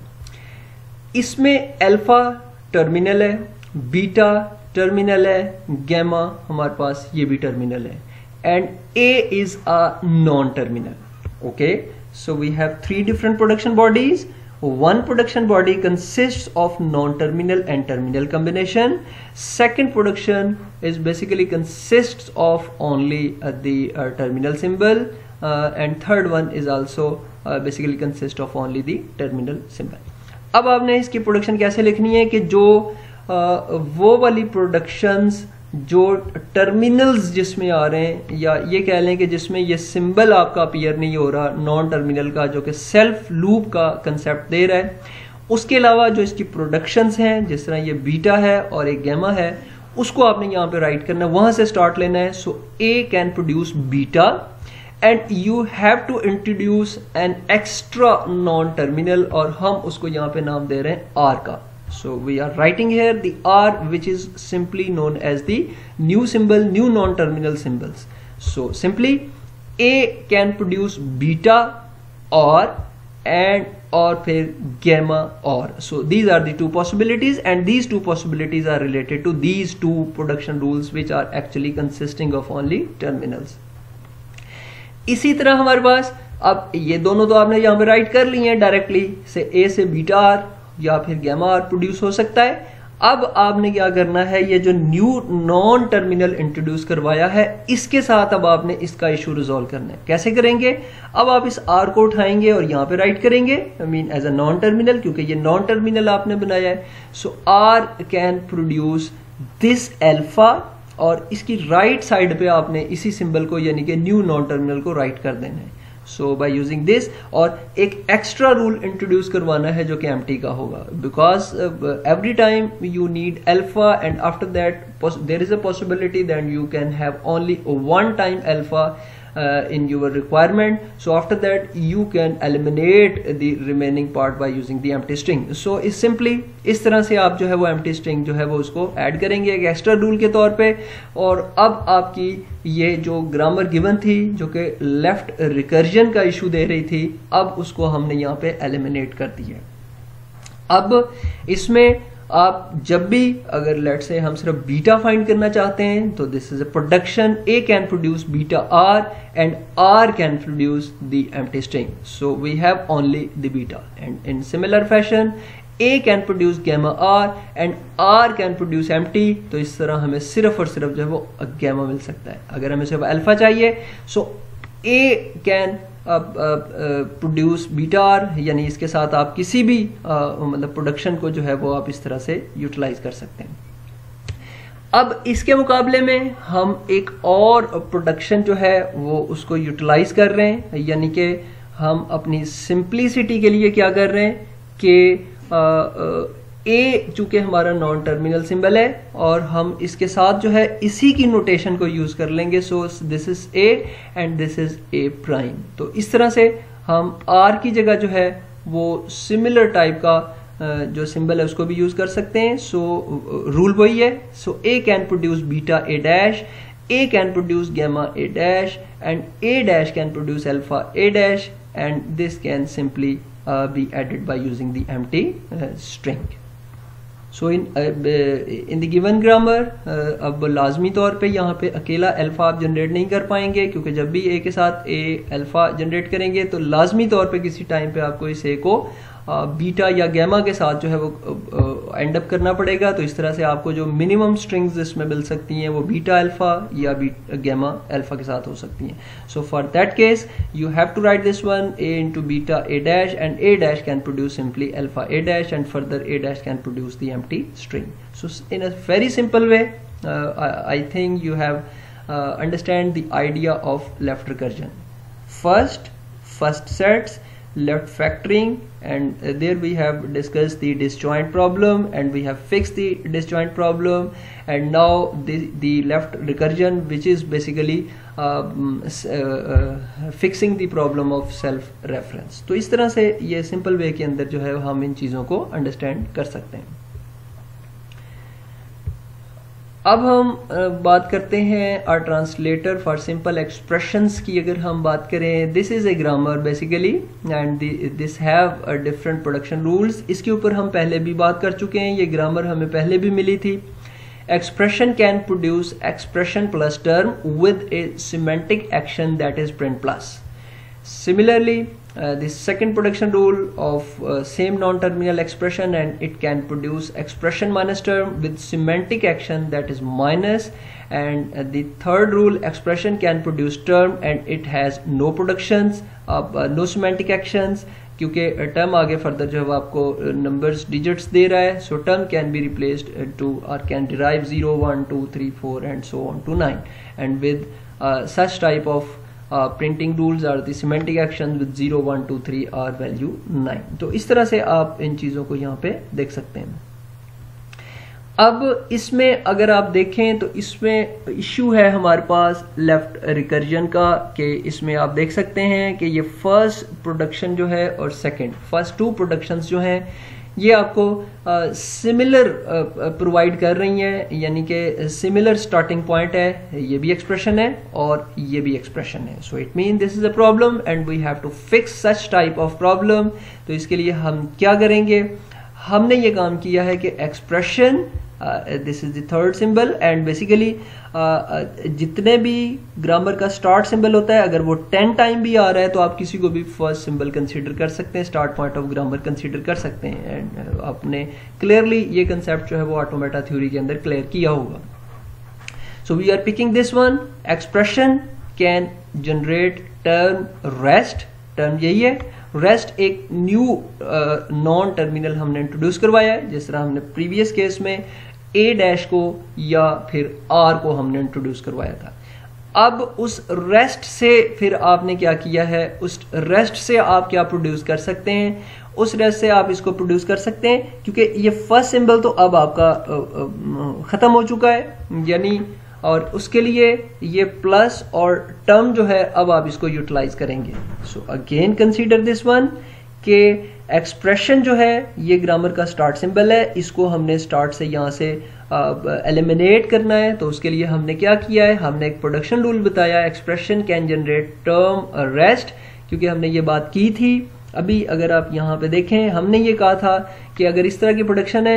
इसमें अल्फा टर्मिनल है, बीटा टर्मिनल है, गैमा हमारे पास ये भी टर्मिनल है and A is a non terminal. Okay, so we have three different production bodies. One production body consists of non-terminal and terminal combination. Second production is basically consists of only uh, the uh, terminal symbol, uh, and third one is also uh, basically consists of only the terminal symbol. अब आपने इसकी production कैसे लिखनी है कि जो uh, वो वाली प्रोडक्शंस जो टर्मिनल्स जिसमें आ रहे हैं या ये कह लें कि जिसमें ये सिंबल आपका अपीयर नहीं हो रहा नॉन टर्मिनल का जो कि सेल्फ लूप का कंसेप्ट दे रहा है, उसके अलावा जो इसकी प्रोडक्शंस हैं जिस तरह ये बीटा है और एक गैमा है उसको आपने यहाँ पे राइट करना है, वहां से स्टार्ट लेना है। So A can produce beta and you have to introduce an extra non terminal और हम उसको यहाँ पे नाम दे रहे हैं आर का। So we are writing here the R which is simply known as the new symbol, new non-terminal symbols. So simply A can produce beta or and or फिर gamma or. So these are the two possibilities and these two possibilities are related to these two production rules which are actually consisting of only terminals. इसी तरह हमारे पास अब ये दोनों तो आपने यहाँ पे राइट कर लिए हैं डायरेक्टली से A से बीटा R या फिर गैमा आर प्रोड्यूस हो सकता है। अब आपने क्या करना है, ये जो न्यू नॉन टर्मिनल इंट्रोड्यूस करवाया है इसके साथ अब आपने इसका इशू रिजॉल्व करना है। कैसे करेंगे, अब आप इस आर को उठाएंगे और यहाँ पे राइट करेंगे, I mean as a non terminal क्योंकि ये नॉन टर्मिनल आपने बनाया है। So R can produce this alpha और इसकी राइट right साइड पे आपने इसी सिंबल को यानी कि न्यू नॉन टर्मिनल को राइट कर देना है। सो बाय यूजिंग दिस और एक एक्स्ट्रा रूल इंट्रोड्यूस करवाना है जो कि एम्प्टी का होगा, because every time you need alpha and after that there is a possibility that you can have only one time alpha in your requirement. So after that you can eliminate the remaining part by using the empty string. So is simply इस तरह से आप जो है वो empty string जो है वो उसको ऐड करेंगे एक एक्स्ट्रा रूल के तौर पे। और अब आपकी ये जो ग्रामर गिवन थी जो कि लेफ्ट रिकर्जन का इशू दे रही थी, अब उसको हमने यहाँ पे एलिमिनेट कर दिया। अब इसमें आप जब भी अगर लेट से हम सिर्फ बीटा फाइंड करना चाहते हैं तो this is a production, A can produce beta R and R can produce the empty string, so we have only the beta. And in similar fashion A can produce gamma R and R can produce empty, तो इस तरह हमें सिर्फ और सिर्फ जो है वो गैमा मिल सकता है। अगर हमें सिर्फ अल्फा चाहिए so A can produce beta R, यानी इसके साथ आप किसी भी uh, मतलब प्रोडक्शन को जो है वो आप इस तरह से यूटिलाइज कर सकते हैं। अब इसके मुकाबले में हम एक और प्रोडक्शन जो है वो उसको यूटिलाइज कर रहे हैं, यानी कि हम अपनी सिंप्लिसिटी के लिए क्या कर रहे हैं कि ए चूंकि हमारा नॉन टर्मिनल सिंबल है और हम इसके साथ जो है इसी की नोटेशन को यूज कर लेंगे, so this is A and this is A prime. तो इस तरह से हम आर की जगह जो है वो सिमिलर टाइप का जो सिंबल है उसको भी यूज कर सकते हैं। सो रूल वही है, so A can produce beta A dash, A can produce gamma A dash and A dash can produce alpha A dash and this can simply Uh, be added by using the empty uh, string. So in uh, in the given grammar uh, अब लाजमी तौर पे यहाँ पे अकेला alpha आप generate नहीं कर पाएंगे, क्योंकि जब भी ए के साथ ए अल्फा जनरेट करेंगे तो लाजमी तौर पे किसी टाइम पे आपको इस ए को बीटा या गैमा के साथ जो है वो एंड अप करना पड़ेगा। तो इस तरह से आपको जो मिनिमम स्ट्रिंग्स इसमें मिल सकती हैं वो बीटा अल्फा या गैमा अल्फा के साथ हो सकती हैं। So for that case you have to write this one A into beta A dash and A dash can produce simply alpha A dash and further A dash can produce the empty string. So in a very simple way I think you have understand the idea of left recursion. First first sets, left factoring, and uh, there we have discussed the disjoint problem and we have fixed the disjoint problem, and now the, the left recursion, which is basically uh, uh, uh, fixing the problem of self reference। तो इस तरह से ये simple way के अंदर जो है हम इन चीज़ों को understand कर सकते हैं। अब हम बात करते हैं our translator for simple expressions की। अगर हम बात करें, this is a grammar basically and this have different production rules. इसके ऊपर हम पहले भी बात कर चुके हैं, ये ग्रामर हमें पहले भी मिली थी। Expression can produce expression plus term with a semantic action that is print plus. Similarly, uh, the second production rule of uh, same non-terminal expression, and it can produce expression minus term with semantic action that is minus, and uh, the third rule, expression can produce term and it has no productions, uh, uh, no semantic actions, क्योंकि term आगे further जो है आपको numbers digits दे रहा है, so term can be replaced to और can derive zero one two three four and so on to nine, and with such type of Uh, printing rules are the semantic actions with zero, one, two, three are value nine। तो इस तरह से आप इन चीज़ों को यहाँ पे देख सकते हैं। अब इसमें अगर आप देखें तो इसमें इश्यू है हमारे पास लेफ्ट रिकर्जन का, कि इसमें आप देख सकते हैं कि ये फर्स्ट प्रोडक्शन जो है और सेकंड फर्स्ट टू प्रोडक्शंस जो हैं ये आपको सिमिलर uh, प्रोवाइड uh, कर रही हैं, यानी कि सिमिलर स्टार्टिंग पॉइंट है, ये भी एक्सप्रेशन है और ये भी एक्सप्रेशन है। So it mean this is a problem and we have to fix such type of problem. तो इसके लिए हम क्या करेंगे, हमने ये काम किया है कि expression, this is the third symbol, and basically जितने भी ग्रामर का स्टार्ट सिंबल होता है अगर वो टेन टाइम भी आ रहा है तो आप किसी को भी फर्स्ट सिंबल कंसीडर कर सकते हैं, start point of grammar consider कर सकते हैं। एंड आपने क्लियरली ये कंसेप्ट जो है वो ऑटोमेटा थ्योरी के अंदर क्लियर किया होगा। So we are picking this one, expression can generate term rest, term यही है, रेस्ट एक न्यू नॉन टर्मिनल हमने इंट्रोड्यूस करवाया है, जिस तरह हमने प्रीवियस केस में ए डैश को या फिर आर को हमने इंट्रोड्यूस करवाया था। अब उस रेस्ट से फिर आपने क्या किया है, उस रेस्ट से आप क्या प्रोड्यूस कर सकते हैं, उस रेस्ट से आप इसको प्रोड्यूस कर सकते हैं, क्योंकि ये फर्स्ट सिंबल तो अब आपका खत्म हो चुका है, यानी और उसके लिए ये प्लस और टर्म जो है अब आप इसको यूटिलाइज करेंगे। सो अगेन कंसीडर दिस वन कि एक्सप्रेशन जो है ये ग्रामर का स्टार्ट सिंबल है, इसको हमने स्टार्ट से यहाँ से एलिमिनेट करना है। तो उसके लिए हमने क्या किया है, हमने एक प्रोडक्शन रूल बताया, expression can generate term rest, क्योंकि हमने ये बात की थी अभी। अगर आप यहाँ पे देखें, हमने ये कहा था कि अगर इस तरह की प्रोडक्शन है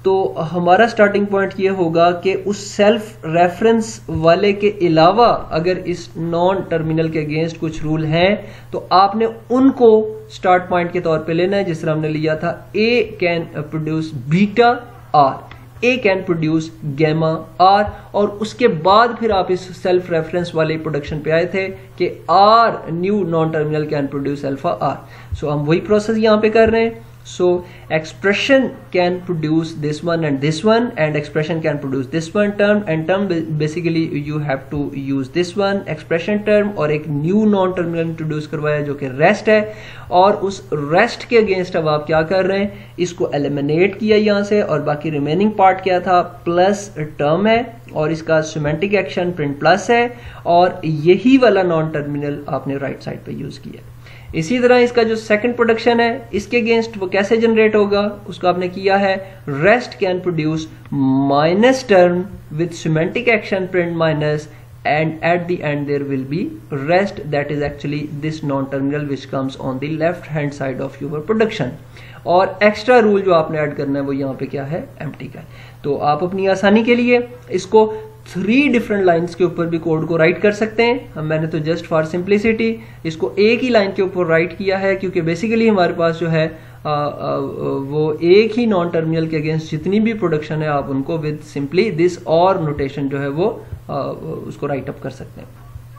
तो हमारा स्टार्टिंग पॉइंट ये होगा कि उस सेल्फ रेफरेंस वाले के अलावा अगर इस नॉन टर्मिनल के अगेंस्ट कुछ रूल हैं तो आपने उनको स्टार्ट पॉइंट के तौर पे लेना है। जिस तरह हमने लिया था A can produce beta R, A can produce gamma R, और उसके बाद फिर आप इस सेल्फ रेफरेंस वाले प्रोडक्शन पे आए थे कि R new non terminal can produce alpha R. सो हम वही प्रोसेस यहां पे कर रहे हैं। So expression can produce this one and this one, and expression can produce this one term, and term basically you have to use this one expression term, और एक new non terminal introduce करवाया जो कि rest है, और उस rest के against अब आप क्या कर रहे हैं, इसको eliminate किया यहाँ से, और बाकी remaining part क्या था, plus term है और इसका semantic action print plus है, और यही वाला non terminal आपने right side पे use किया। इसी तरह इसका जो सेकंड प्रोडक्शन है इसके अगेंस्ट वो कैसे जनरेट होगा, उसको आपने किया है rest can produce minus term with semantic action print minus, and at the end there will be rest, that is actually this non terminal which comes on the left hand side of your production। और extra rule जो आपने add करना है वो यहाँ पे क्या है, एम्प्टी का है। तो आप अपनी आसानी के लिए इसको थ्री डिफरेंट लाइंस के ऊपर भी कोड को राइट कर सकते हैं। हम मैंने तो जस्ट फॉर सिंप्लिसिटी इसको एक ही लाइन के ऊपर राइट किया है, क्योंकि बेसिकली हमारे पास जो है आ, आ, वो एक ही नॉन टर्मिनल के अगेंस्ट जितनी भी प्रोडक्शन है आप उनको विद सिंपली दिस और नोटेशन जो है वो आ, उसको राइट अप कर सकते हैं।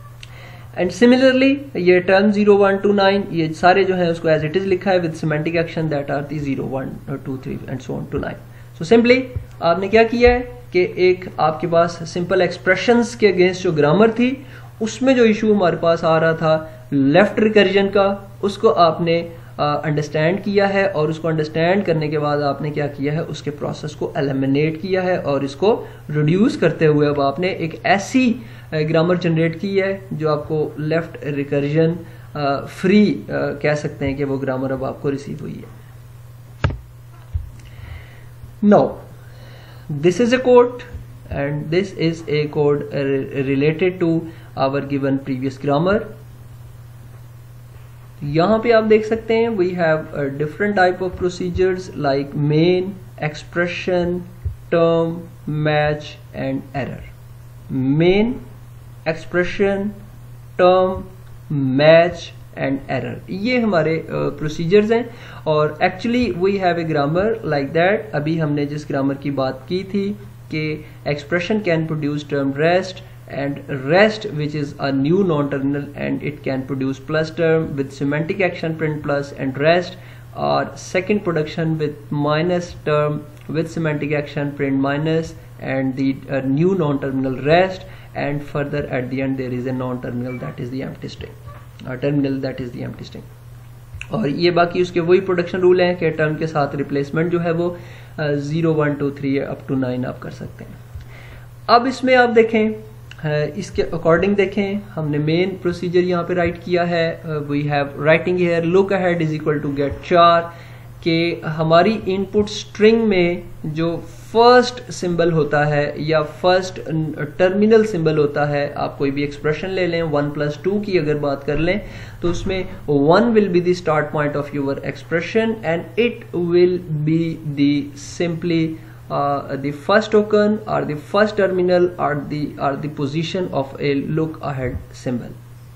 एंड सिमिलरली ये term zero one two nine ये सारे जो है उसको एज इट इज लिखा है with semantic action that are the zero one two three and so on to nine. So simply आपने क्या किया है कि एक आपके पास सिंपल एक्सप्रेशंस के अगेंस्ट जो ग्रामर थी उसमें जो इशू हमारे पास आ रहा था लेफ्ट रिकर्जन का, उसको आपने अंडरस्टैंड uh, किया है, और उसको अंडरस्टैंड करने के बाद आपने क्या किया है, उसके प्रोसेस को एलिमिनेट किया है और इसको रिड्यूस करते हुए अब आपने एक ऐसी ग्रामर जनरेट की है जो आपको लेफ्ट रिकर्जन फ्री कह सकते हैं कि वो ग्रामर अब आपको रिसीव हुई है। Now this is a code and this is a code uh, related to our given previous grammar। यहाँ पे आप देख सकते हैं we have a different type of procedures like main, expression, term, match and error। main, expression, term, match and error ये हमारे procedures uh, हैं, और actually we have a grammar like that. अभी हमने जिस ग्रामर की बात की थी कि expression can produce term rest and rest which is a new non terminal and it can produce plus term with semantic action print plus and rest, और second production with minus term with semantic action print minus and the new non terminal rest, and further at the end there is a non terminal that is the empty string terminal that is the empty string. और ये बाकी उसके वही production rule हैं कि term के साथ replacement जो है वो zero one two three up to nine आप कर सकते हैं। अब इसमें आप देखें इसके अकॉर्डिंग देखें हमने मेन प्रोसीजर यहाँ पे राइट किया है, we have writing here look ahead is equal to get char, कि हमारी इनपुट स्ट्रिंग में जो फर्स्ट सिंबल होता है या फर्स्ट टर्मिनल सिंबल होता है, आप कोई भी एक्सप्रेशन ले लें वन प्लस टू की अगर बात कर लें तो उसमें one will be the start point of your expression and it will be the simply the first token और द फर्स्ट टर्मिनल और द और the position of a look ahead symbol.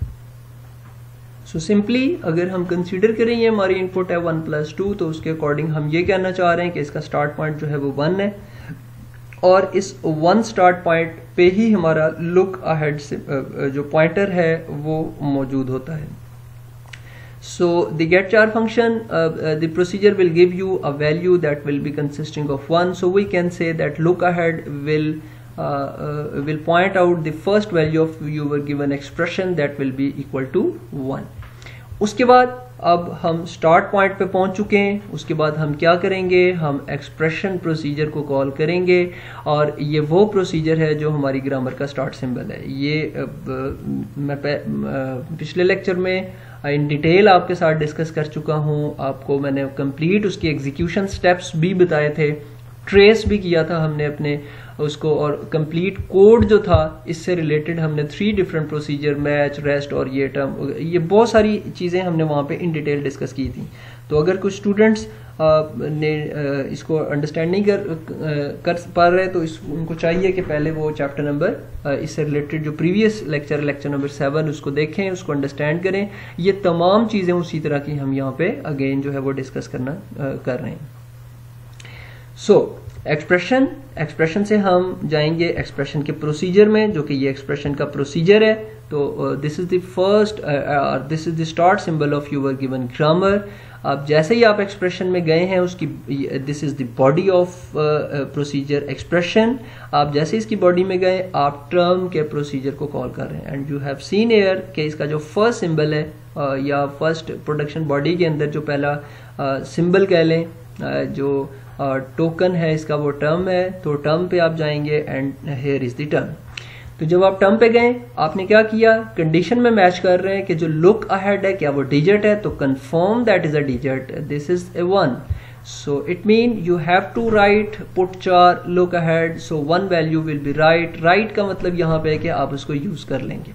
So simply अगर हम consider करें ये हमारी input है one plus to, तो उसके अकॉर्डिंग हम ये कहना चाह रहे हैं कि इसका स्टार्ट पॉइंट जो है वो वन है, और इस वन स्टार्ट पॉइंट पे ही हमारा लुक अहेड से जो पॉइंटर है वो मौजूद होता है। So the get char function the procedure will give you a value that will be consisting of one, so we can say that look ahead will Uh, uh, will point out the first value of your given expression that will be equal to one। उसके बाद अब हम start point पे पहुंच चुके हैं, उसके बाद हम क्या करेंगे, हम एक्सप्रेशन प्रोसीजर को कॉल करेंगे, और ये वो प्रोसीजर है जो हमारी ग्रामर का स्टार्ट सिंबल है। ये अब, मैं पिछले लेक्चर में इन डिटेल आपके साथ डिस्कस कर चुका हूँ, आपको मैंने कंप्लीट उसके एग्जीक्यूशन स्टेप्स भी बताए थे, ट्रेस भी किया था हमने अपने उसको, और कंप्लीट कोड जो था इससे रिलेटेड हमने three different procedure match rest और ये टर्म ये बहुत सारी चीजें हमने वहां पे इन डिटेल डिस्कस की थी। तो अगर कुछ स्टूडेंट्स ने इसको अंडरस्टैंड नहीं कर कर पा रहे तो इस उनको चाहिए कि पहले वो चैप्टर नंबर इससे रिलेटेड जो previous lecture lecture number seven उसको देखें, उसको अंडरस्टैंड करें। ये तमाम चीज़ें उसी तरह की हम यहाँ पे अगेन जो है वो डिस्कस करना कर रहे हैं। सो एक्सप्रेशन एक्सप्रेशन से हम जाएंगे एक्सप्रेशन के प्रोसीजर में, जो कि ये एक्सप्रेशन का प्रोसीजर है। तो this is the first this is the start symbol of your given grammar. अब जैसे ही आप एक्सप्रेशन में गए हैं उसकी this is the body of procedure expression. आप जैसे इसकी बॉडी में गए आप टर्म के प्रोसीजर को कॉल कर रहे हैं and you have seen here कि इसका जो फर्स्ट सिंबल है uh, या फर्स्ट प्रोडक्शन बॉडी के अंदर जो पहला सिंबल uh, कह लें uh, जो टोकन uh, है इसका वो टर्म है। तो टर्म पे आप जाएंगे and here is the term. तो जब आप टर्म पे गए आपने क्या किया, कंडीशन में मैच कर रहे हैं कि जो लुक अहेड है क्या वो डिजिट है, तो confirm that is a digit, this is a one. So it mean you have to write put char look ahead, so one value will be write. Write का मतलब यहाँ पे है कि आप उसको यूज कर लेंगे।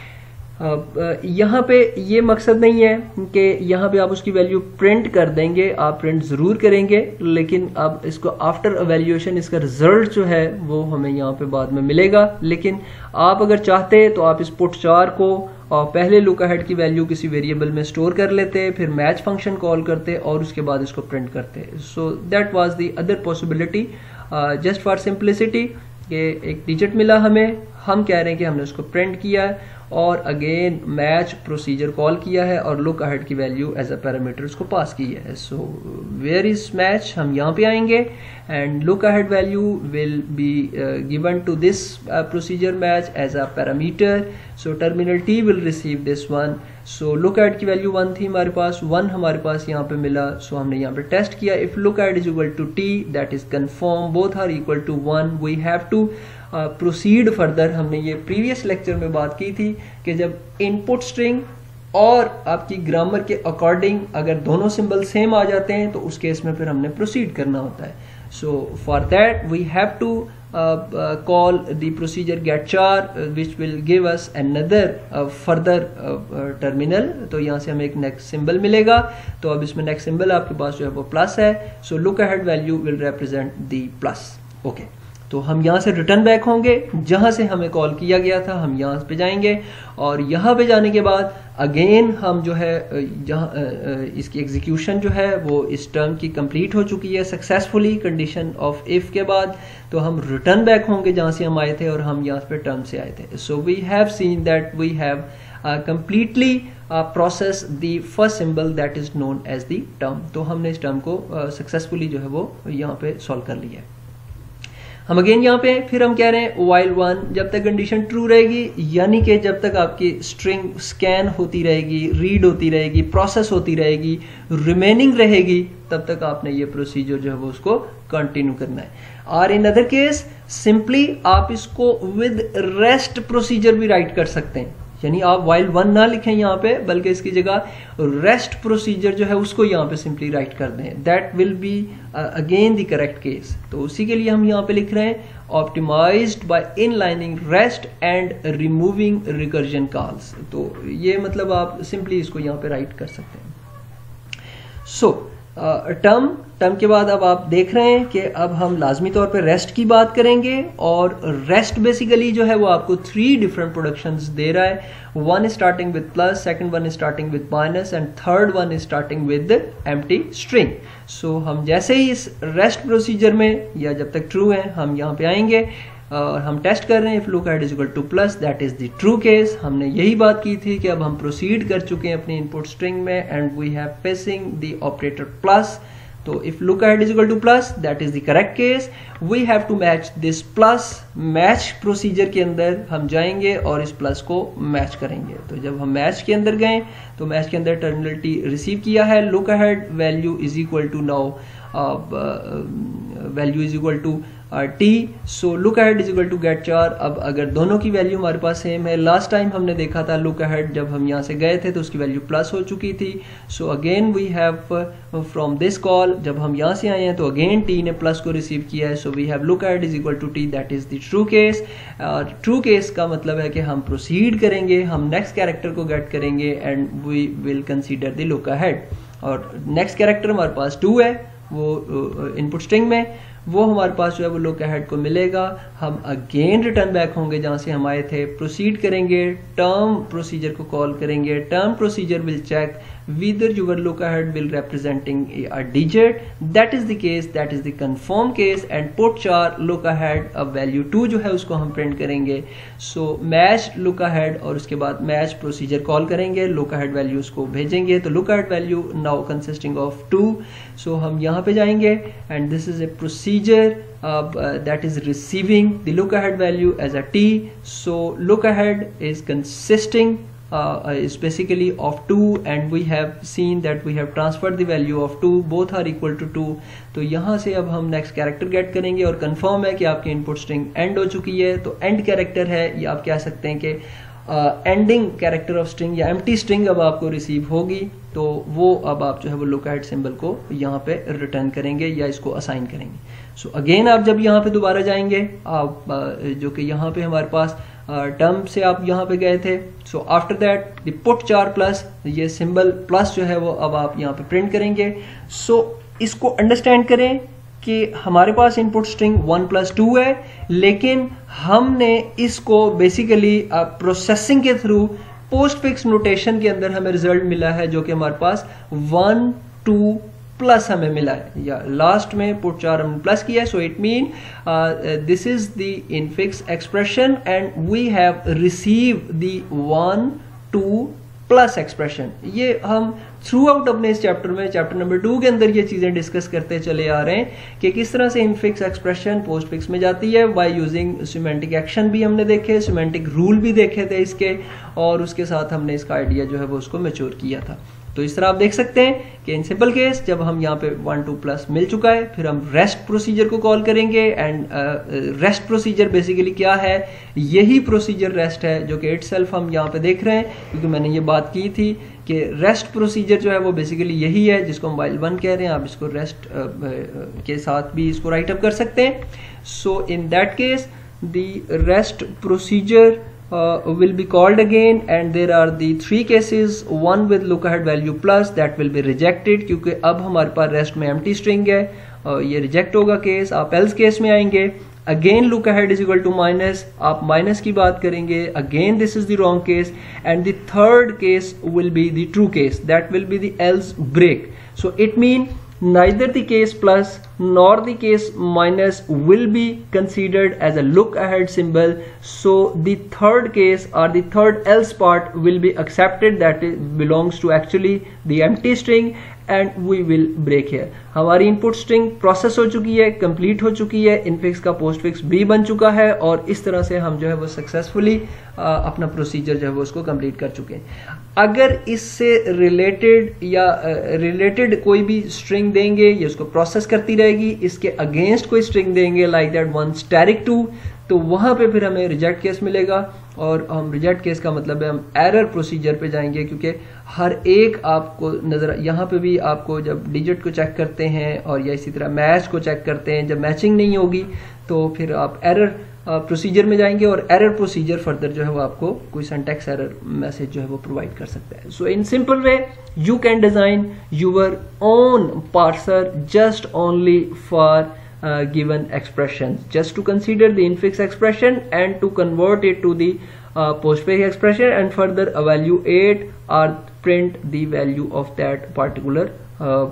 यहाँ पे ये मकसद नहीं है कि यहाँ पे आप उसकी वैल्यू प्रिंट कर देंगे, आप प्रिंट जरूर करेंगे, लेकिन अब इसको आफ्टर एवेल्यूएशन इसका रिजल्ट जो है वो हमें यहाँ पे बाद में मिलेगा। लेकिन आप अगर चाहते तो आप इस पुट चार को और पहले लुक अहेड की वैल्यू किसी वेरिएबल में स्टोर कर लेते, फिर मैच फंक्शन कॉल करते और उसके बाद इसको प्रिंट करते। So that was the other possibility just for simplicity कि एक डिजिट मिला हमें, हम कह रहे हैं कि हमने उसको प्रिंट किया है और अगेन मैच प्रोसीजर कॉल किया है और लुक अहेड की वैल्यू एज अ पैरामीटर उसको पास की है। सो वेयर इज मैच, हम यहाँ पे आएंगे and look ahead value will be given to this procedure match as a parameter. So terminal T will receive this one. So look ahead की value one थी हमारे पास, one हमारे पास यहाँ पे मिला। सो so हमने यहाँ पे टेस्ट किया, if look ahead is equal to T that is confirm, both are equal to one, we have to proceed further. हमने ये प्रीवियस लेक्चर में बात की थी कि जब इनपुट स्ट्रिंग और आपकी ग्रामर के अकॉर्डिंग अगर दोनों सिंबल सेम आ जाते हैं तो उस केस में फिर हमने प्रोसीड करना होता है। So for that we have to call the procedure get char which will give us another further terminal. तो यहाँ से हमें एक नेक्स्ट सिंबल मिलेगा। तो अब इसमें नेक्स्ट सिंबल आपके पास जो है वो प्लस है। So look ahead value will represent the plus. Okay, तो हम यहाँ से रिटर्न बैक होंगे, जहाँ से हमें कॉल किया गया था हम यहाँ पे जाएंगे और यहाँ पे जाने के बाद अगेन हम जो है जहाँ इसकी एग्जीक्यूशन जो है वो इस टर्म की कंप्लीट हो चुकी है सक्सेसफुली कंडीशन ऑफ इफ के बाद। तो हम रिटर्न बैक होंगे जहाँ से हम आए थे और हम यहाँ पे टर्म से आए थे। So we have seen that we have completely process the first symbol that is known as the term. तो हमने इस टर्म को सक्सेसफुली uh, जो है वो यहाँ पे सॉल्व कर लिया है। हम अगेन यहाँ पे फिर हम कह रहे हैं वाइल वन, जब तक कंडीशन ट्रू रहेगी, यानी कि जब तक आपकी स्ट्रिंग स्कैन होती रहेगी, रीड होती रहेगी, प्रोसेस होती रहेगी, रिमेनिंग रहेगी, तब तक आपने ये प्रोसीजर जो है वो उसको कंटिन्यू करना है। और इन अदर केस सिंपली आप इसको विद रेस्ट प्रोसीजर भी राइट कर सकते हैं, यानी आप वाइल वन ना लिखें यहाँ पे, बल्कि इसकी जगह रेस्ट प्रोसीजर जो है उसको यहाँ पे सिंपली राइट कर दें। That will be again the correct case. तो उसी के लिए हम यहाँ पे लिख रहे हैं optimised by inlining rest and removing recursion calls. तो ये मतलब आप सिंपली इसको यहाँ पे राइट कर सकते हैं। सो टर्म टर्म के बाद अब आप देख रहे हैं कि अब हम लाजमी तौर पे रेस्ट की बात करेंगे और रेस्ट बेसिकली जो है वो आपको थ्री डिफरेंट प्रोडक्शंस दे रहा है। One is starting with plus, second one is starting with minus and third one is starting with empty string. So हम जैसे ही इस रेस्ट प्रोसीजर में या जब तक ट्रू है हम यहाँ पे आएंगे और हम टेस्ट कर रहे हैं if look ahead is equal to plus that is the true case. हमने यही बात की थी कि अब हम प्रोसीड कर चुके हैं अपनी इनपुट स्ट्रिंग में and we have facing the operator plus. तो if look ahead is equal to plus that is the correct case. We have to match this plus. Match procedure के अंदर हम जाएंगे और इस प्लस को मैच करेंगे। तो जब हम मैच के अंदर गए तो मैच के अंदर टर्मिनल टी रिसीव किया है, look ahead value is equal to now value is equal to T. So look ahead is equal to get char. अब अगर दोनों की वैल्यू हमारे पास सेम है, लास्ट टाइम हमने देखा था लुक अहेड जब हम यहाँ से गए थे तो उसकी वैल्यू प्लस हो चुकी थी। So again we have from this call जब हम यहाँ से आए हैं तो अगेन टी ने प्लस को रिसीव किया है। So we have look ahead is equal to T that is the true case. True case का मतलब है कि हम प्रोसीड करेंगे, हम नेक्स्ट कैरेक्टर को गेट करेंगे and we will consider the look ahead. और नेक्स्ट कैरेक्टर हमारे पास टू है, वो इनपुट स्ट्रिंग में, वो हमारे पास जो है वो लुक अहेड को मिलेगा। हम अगेन रिटर्न बैक होंगे जहां से हम आए थे, प्रोसीड करेंगे, टर्म प्रोसीजर को कॉल करेंगे, term procedure will check whether your look ahead will representing a digit, that is the case, that is the confirm case, and put char look ahead अब value टू जो है उसको हम print करेंगे। so match look ahead और उसके बाद match procedure call करेंगे, look ahead वैल्यू उसको भेजेंगे, तो look ahead वैल्यू now consisting of two. so हम यहाँ पे जाएंगे and this is a procedure uh, that is receiving the look ahead value as a t, so look ahead is consisting Uh, is basically of two, and we have seen that we have transferred the value of two, both are equal to two। तो यहाँ से अब हम next character get करेंगे और confirm है कि आपकी इनपुट स्ट्रिंग एंड हो चुकी है, तो एंड कैरेक्टर है, ये आप कह सकते हैं कि एंडिंग कैरेक्टर ऑफ स्ट्रिंग या एम्प्टी स्ट्रिंग अब आपको रिसीव होगी, तो वो अब आप जो है वो लुक अहेड सिंबल को यहाँ पे रिटर्न करेंगे या इसको असाइन करेंगे। सो so अगेन आप जब यहाँ पे दोबारा जाएंगे, आप जो कि यहाँ पे हमारे पास टर्म से आप यहाँ पे गए थे, so after that the put char plus, ये सिंबल प्लस जो है वो अब आप यहाँ पे प्रिंट करेंगे। सो so, इसको अंडरस्टैंड करें कि हमारे पास input string one plus two है, लेकिन हमने इसको बेसिकली प्रोसेसिंग के थ्रू पोस्ट फिक्स नोटेशन के अंदर हमें रिजल्ट मिला है जो कि हमारे पास वन टू प्लस हमें मिला है, या लास्ट में पुट चार हमने प्लस किया है। So it mean this is the infix expression and we have receive the one two plus expression. ये हम थ्रू आउट अपने इस चैप्टर में, चैप्टर नंबर टू के अंदर ये चीजें डिस्कस करते चले आ रहे हैं कि किस तरह से इनफिक्स एक्सप्रेशन पोस्ट फिक्स में जाती है बाय यूजिंग सिमेंटिक एक्शन भी हमने देखे, सिमेंटिक रूल भी देखे थे इसके, और उसके साथ हमने इसका आइडिया जो है वो उसको मैच्योर किया था। तो इस तरह आप देख सकते हैं कि इन सिंपल केस जब हम यहाँ पे वन टू प्लस मिल चुका है, फिर हम रेस्ट प्रोसीजर को कॉल करेंगे, एंड रेस्ट प्रोसीजर बेसिकली क्या है, यही प्रोसीजर रेस्ट है जो कि इटसेल्फ हम यहाँ पे देख रहे हैं, क्योंकि मैंने ये बात की थी कि रेस्ट प्रोसीजर जो है वो बेसिकली यही है जिसको हम वाइल वन कह रहे हैं। आप इसको रेस्ट uh, uh, के साथ भी इसको राइट अप कर सकते हैं। So in that case the rest procedure Uh, will be called again, and there are the three cases, one with look ahead value plus that will be rejected क्योंकि अब हमारे पास रेस्ट में empty string है, uh, ये reject होगा case. आप else case में आएंगे, again look ahead is equal to minus, आप माइनस की बात करेंगे, again this is the wrong case, and the third case will be the true case, that will be the else break. So it mean neither the case plus nor the case minus will be considered as a look ahead symbol, so the third case or the third else part will be accepted, that it belongs to actually the empty string, and we will break here। हमारी input string process हो चुकी है, complete हो चुकी है, infix का post fix भी बन चुका है, और इस तरह से हम जो है वो सक्सेसफुली अपना प्रोसीजर जो है वो उसको कंप्लीट कर चुके हैं। अगर इससे रिलेटेड या रिलेटेड uh, कोई भी स्ट्रिंग देंगे, ये उसको प्रोसेस करती रहेगी, इसके अगेंस्ट कोई स्ट्रिंग देंगे like that one static two, तो वहां पे फिर हमें रिजेक्ट केस मिलेगा, और हम रिजेक्ट केस का मतलब है हम एरर प्रोसीजर पे जाएंगे, क्योंकि हर एक आपको नजर, यहाँ पे भी आपको जब डिजिट को चेक करते हैं और या इसी तरह मैच को चेक करते हैं, जब मैचिंग नहीं होगी तो फिर आप एरर प्रोसीजर में जाएंगे, और एरर प्रोसीजर फर्दर जो है वो आपको कोई सिंटैक्स एरर मैसेज जो है वो प्रोवाइड कर सकता है। So in simple way you can design your own parser just only for Uh, given expressions, just to consider the infix expression and to convert it to the uh, postfix expression, and further evaluate or print the value of that particular uh,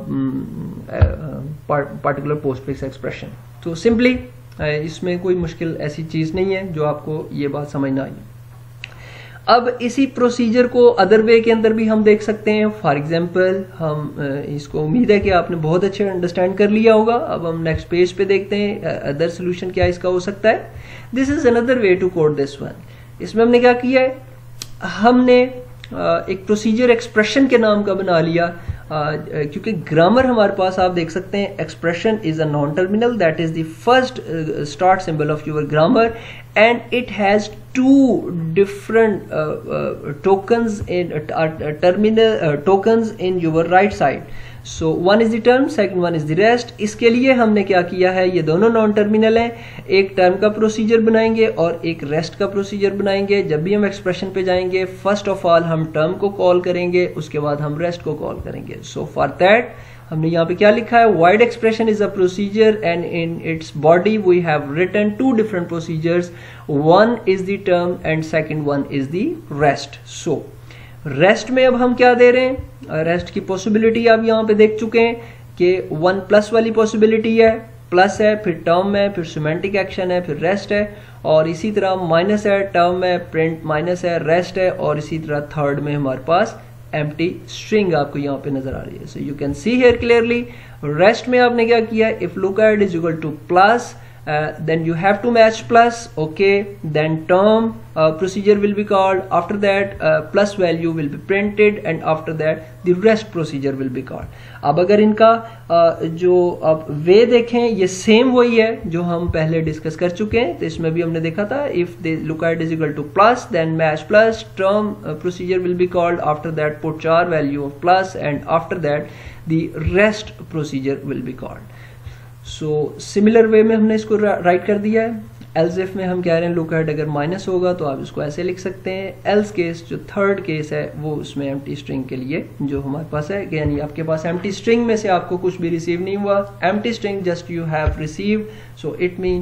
uh, part, particular postfix expression। तो simply uh, इसमें कोई मुश्किल ऐसी चीज नहीं है जो आपको ये बात समझना आई। अब इसी प्रोसीजर को अदर वे के अंदर भी हम देख सकते हैं। फॉर एग्जांपल हम इसको, उम्मीद है कि आपने बहुत अच्छे अंडरस्टैंड कर लिया होगा। अब हम नेक्स्ट पेज पे देखते हैं अदर सोल्यूशन क्या इसका हो सकता है। This is another way to code this one. इसमें हमने क्या किया है, हमने एक प्रोसीजर एक्सप्रेशन के नाम का बना लिया, क्योंकि ग्रामर हमारे पास आप देख सकते हैं expression is a non terminal, that is the first start symbol of your grammar, and it has two different uh, uh, tokens in uh, terminal uh, tokens in your right side। So one is the term, second one is the rest. इसके लिए हमने क्या किया है, ये दोनों non terminal हैं, एक टर्म का प्रोसीजर बनाएंगे और एक रेस्ट का प्रोसीजर बनाएंगे। जब भी हम एक्सप्रेशन पे जाएंगे फर्स्ट ऑफ ऑल हम टर्म को कॉल करेंगे, उसके बाद हम रेस्ट को कॉल करेंगे। सो फॉर दैट हमने यहाँ पे क्या लिखा है, void expression is a procedure and in its body we have written two different procedures, one is the term and second one is the rest. So rest में अब हम क्या दे रहे हैं, रेस्ट की पॉसिबिलिटी आप यहाँ पे देख चुके हैं कि वन प्लस वाली पॉसिबिलिटी है, प्लस है, फिर टर्म है, फिर सिमेंटिक एक्शन है, फिर रेस्ट है, और इसी तरह माइनस है, टर्म है, प्रिंट माइनस है, रेस्ट है, और इसी तरह थर्ड में हमारे पास एम्प्टी स्ट्रिंग आपको यहाँ पे नजर आ रही है। So you can see here clearly, rest में आपने क्या किया, if lookahead is equal to plus Uh, then you have to match plus, okay, then term uh, procedure will be called, after that uh, plus value will be printed, and after that the rest procedure will be called. अब अगर इनका uh, जो अब वे देखें, ये same वही है जो हम पहले डिस्कस कर चुके हैं। तो इसमें भी हमने देखा था, if the lookahead is equal to plus then match plus, term uh, procedure will be called, after that put char value of plus, and after that the rest procedure will be called. So similar way में हमने इसको right कर दिया है। Else if में हम कह रहे हैं lookahead अगर माइनस होगा तो आप इसको ऐसे लिख सकते हैं। एल्स केस जो थर्ड केस है वो उसमें एम्प्टी स्ट्रिंग के लिए जो हमारे पास है, यानी आपके पास एम्प्टी स्ट्रिंग में से आपको कुछ भी रिसीव नहीं हुआ, empty string just you have received, so it mean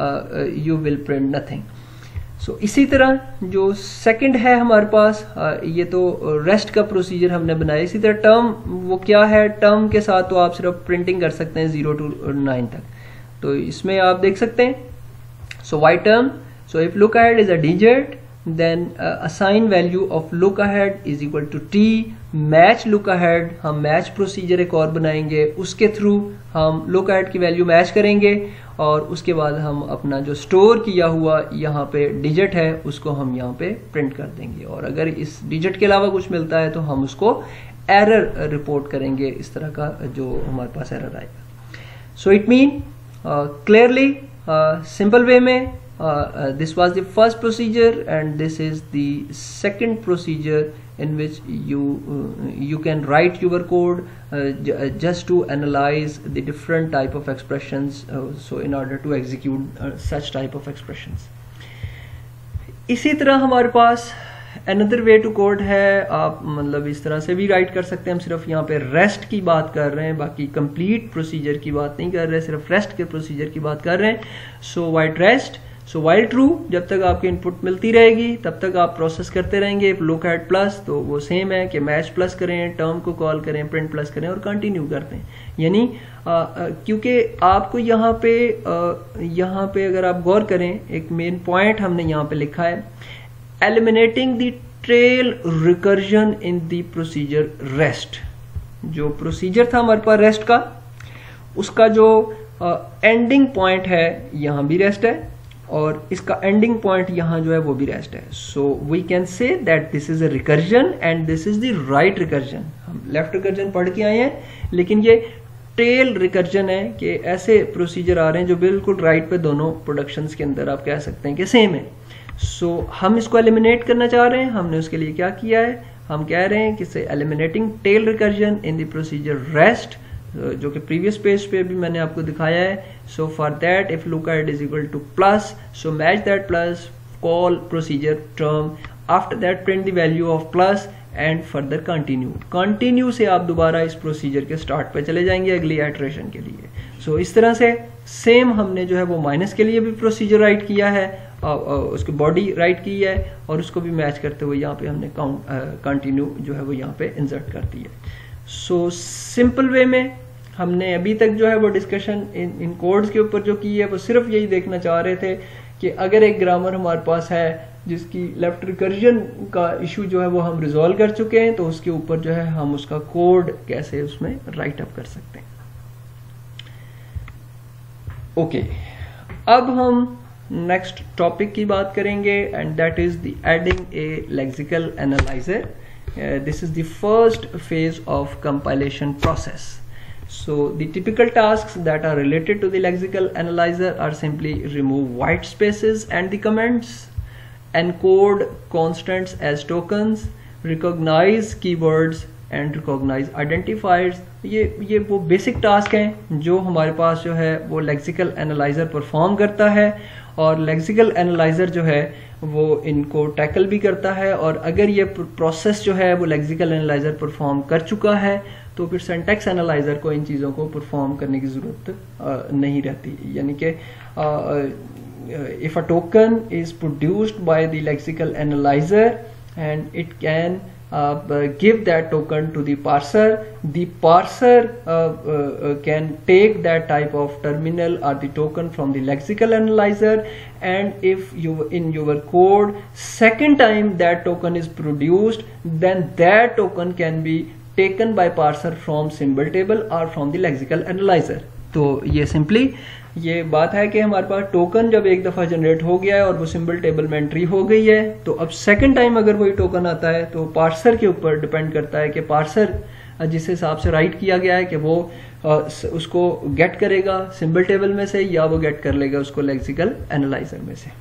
you will print nothing. So so, इसी तरह जो सेकंड है हमारे पास, ये तो रेस्ट का प्रोसीजर हमने बनाया। इसी तरह टर्म, वो क्या है, टर्म के साथ तो आप सिर्फ प्रिंटिंग कर सकते हैं जीरो टू नाइन तक। तो इसमें आप देख सकते हैं, so void term, so if lookahead is a digit then assign value of lookahead is equal to T, match lookahead, हम मैच प्रोसीजर एक और बनाएंगे, उसके थ्रू हम lookahead की वैल्यू मैच करेंगे, और उसके बाद हम अपना जो स्टोर किया हुआ यहाँ पे डिजिट है उसको हम यहाँ पे प्रिंट कर देंगे, और अगर इस डिजिट के अलावा कुछ मिलता है तो हम उसको एरर रिपोर्ट करेंगे, इस तरह का जो हमारे पास एरर आएगा। So it mean clearly simple way में this was the first procedure and this is the second procedure in which you uh, you can write your code uh, just to analyze the different type of expressions, uh, so in order to execute uh, such type of expressions. इसी तरह हमारे पास another way to code है, आप मतलब इस तरह से भी राइट कर सकते हैं। हम सिर्फ यहाँ पे रेस्ट की बात कर रहे हैं, बाकी कंप्लीट प्रोसीजर की बात नहीं कर रहे, सिर्फ रेस्ट के प्रोसीजर की बात कर रहे हैं। So void rest, so while true, जब तक आपकी इनपुट मिलती रहेगी तब तक आप प्रोसेस करते रहेंगे। इफ lookahead प्लस तो वो सेम है कि मैच प्लस करें, टर्म को कॉल करें, प्रिंट प्लस करें और कंटिन्यू करते हैं। यानी क्योंकि आपको यहाँ पे यहाँ पे अगर आप गौर करें, एक मेन पॉइंट हमने यहाँ पे लिखा है, eliminating the trail recursion in the procedure rest. जो प्रोसीजर था हमारे पास रेस्ट का, उसका जो एंडिंग पॉइंट है यहाँ भी रेस्ट है, और इसका एंडिंग पॉइंट यहाँ जो है वो भी रेस्ट है। So we can say that this is a recursion and this is the right recursion. हम लेफ्ट रिकर्जन पढ़ के आए हैं, लेकिन ये टेल रिकर्जन है कि ऐसे प्रोसीजर आ रहे हैं जो बिल्कुल राइट पे दोनों प्रोडक्शंस के अंदर आप कह सकते हैं कि सेम है। सो so, हम इसको एलिमिनेट करना चाह रहे हैं। हमने उसके लिए क्या किया है, हम कह रहे हैं कि से eliminating tail recursion in the procedure rest, जो कि प्रीवियस पेज पे भी मैंने आपको दिखाया है। So for that if lookahead is equal to plus, so match that plus, call procedure term, after that print the value of plus and further continue. Continue से आप दोबारा इस प्रोसीजर के स्टार्ट पे चले जाएंगे अगली इटरेशन के लिए। सो so, इस तरह से सेम हमने जो है वो माइनस के लिए भी प्रोसीजर राइट किया है, उसकी बॉडी राइट की है, और उसको भी मैच करते हुए यहाँ पे हमने काउंट कंटिन्यू जो है वो यहाँ पे इंसर्ट कर दी है। सो सिंपल वे में हमने अभी तक जो है वो डिस्कशन इन इन कोड्स के ऊपर जो की है वो सिर्फ यही देखना चाह रहे थे कि अगर एक ग्रामर हमारे पास है जिसकी लेफ्ट रिकर्जन का इशू जो है वो हम रिजॉल्व कर चुके हैं, तो उसके ऊपर जो है हम उसका कोड कैसे उसमें राइट अप कर सकते हैं। Okay okay. अब हम नेक्स्ट टॉपिक की बात करेंगे and that is the adding a lexical analyser. This is the first phase of compilation process. So the typical tasks that are related to the lexical analyzer are simply remove white spaces and the comments, encode constants as tokens, recognize keywords and recognise identifiers. ये ये वो basic task हैं जो हमारे पास जो है वो lexical analyser perform करता है, और लेक्सिकल एनालाइजर जो है वो इनको टैकल भी करता है। और अगर ये प्रोसेस जो है वो लेक्सिकल एनालाइजर परफॉर्म कर चुका है तो फिर सिंटैक्स एनालाइजर को इन चीज़ों को परफॉर्म करने की ज़रूरत नहीं रहती। यानी कि if a token is produced by the lexical analyser and it can uh, give that token to the parser, the parser uh, uh, can take that type of terminal or the token from the lexical analyzer, and if you in your code second time that token is produced, then that token can be taken by parser from symbol table or from the lexical analyzer। तो ये simply ये बात है कि हमारे पास token जब एक दफ़ा जनरेट हो गया है और वो सिंबल टेबल में एंट्री हो गई है, तो अब सेकंड टाइम अगर वही टोकन आता है तो पार्सर के ऊपर डिपेंड करता है कि पार्सर जिस हिसाब से राइट किया गया है कि वो उसको गेट करेगा सिंबल टेबल में से या वो गेट कर लेगा उसको लेक्सिकल एनालाइजर में से।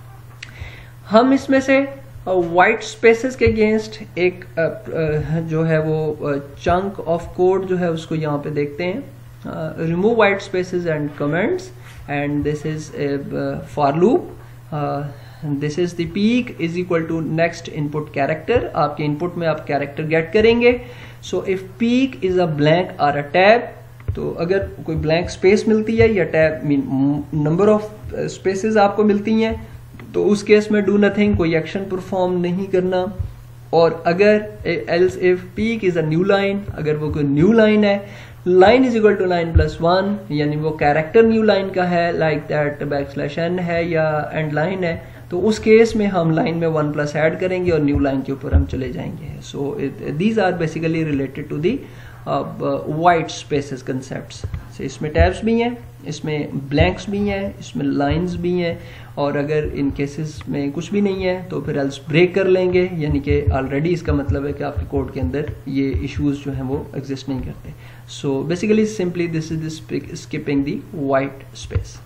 हम इसमें से वाइट स्पेसेस के अगेंस्ट एक जो है वो चंक ऑफ कोड जो है उसको यहाँ पे देखते हैं। Uh, remove white spaces and comments, and this is a uh, for loop. Uh, this is the peak is equal to next input character। आपके इनपुट में आप कैरेक्टर गेट करेंगे। so if peak is a blank or a tab, तो अगर कोई blank space मिलती है या tab mean number of spaces आपको मिलती हैं तो उस केस में डू नथिंग, कोई एक्शन परफॉर्म नहीं करना। और अगर else if peek is a new line, अगर वो कोई न्यू लाइन है, line is equal to nine plus one, यानी वो कैरेक्टर न्यू लाइन का है like that backslash N है या एंड लाइन है, तो उस केस में हम लाइन में वन प्लस ऐड करेंगे और न्यू लाइन के ऊपर हम चले जाएंगे। So these are basically related to the white spaces concepts. इसमें टैब्स भी हैं, इसमें ब्लैंक्स भी हैं, इसमें लाइंस भी हैं, और अगर इन केसेस में कुछ भी नहीं है तो फिर एल्स ब्रेक कर लेंगे, यानी कि ऑलरेडी इसका मतलब है कि आपके कोड के अंदर ये इश्यूज जो हैं वो एग्जिस्ट नहीं करते। So basically simply this is this skipping the white space.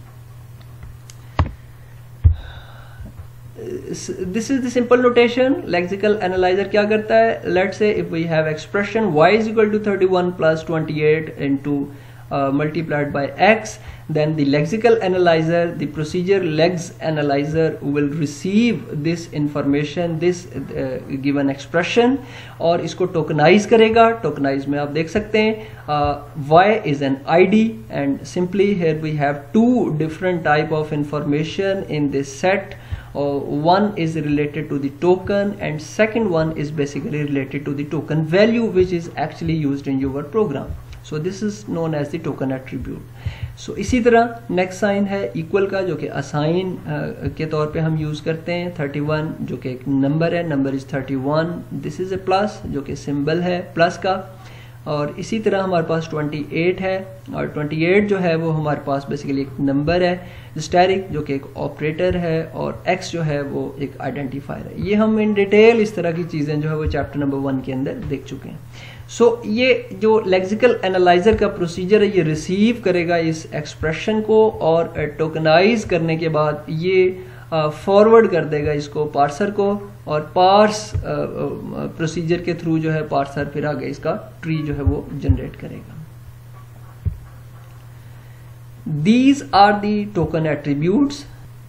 This is the simple notation। lexical analyzer क्या करता है, let's say if we have expression y is equal to thirty-one plus twenty-eight into uh, multiplied by x, then the lexical analyzer, the procedure legs analyzer will receive this information, this uh, given expression, और इसको tokenize करेगा। tokenize में आप देख सकते हैं uh, y is an I D, and simply here we have two different type of information in this set। Uh, one is related to the token and second one is basically related to the token value which is actually used in your program। so this is known as the token attribute। so इसी तरह next sign है equal का, जो कि assign uh, के तौर पे हम यूज करते हैं। thirty-one जो कि एक नंबर है, number is thirty-one, this is a plus जो कि सिंबल है प्लस का। और इसी तरह हमारे पास twenty-eight है, और twenty-eight जो है वो हमारे पास बेसिकली एक नंबर है, स्टैटिक जो कि एक ऑपरेटर है, और x जो है वो एक आइडेंटिफायर है। ये हम इन डिटेल इस तरह की चीज़ें जो है वो चैप्टर नंबर वन के अंदर देख चुके हैं। सो so, ये जो लेक्सिकल एनालाइजर का प्रोसीजर है ये रिसीव करेगा इस एक्सप्रेशन को, और टोकनाइज करने के बाद ये फॉरवर्ड कर देगा इसको पार्सर को, और पार्स प्रोसीजर के थ्रू जो है पार्सर फिर आगे इसका ट्री जो है वो जनरेट करेगा। These are the token attributes।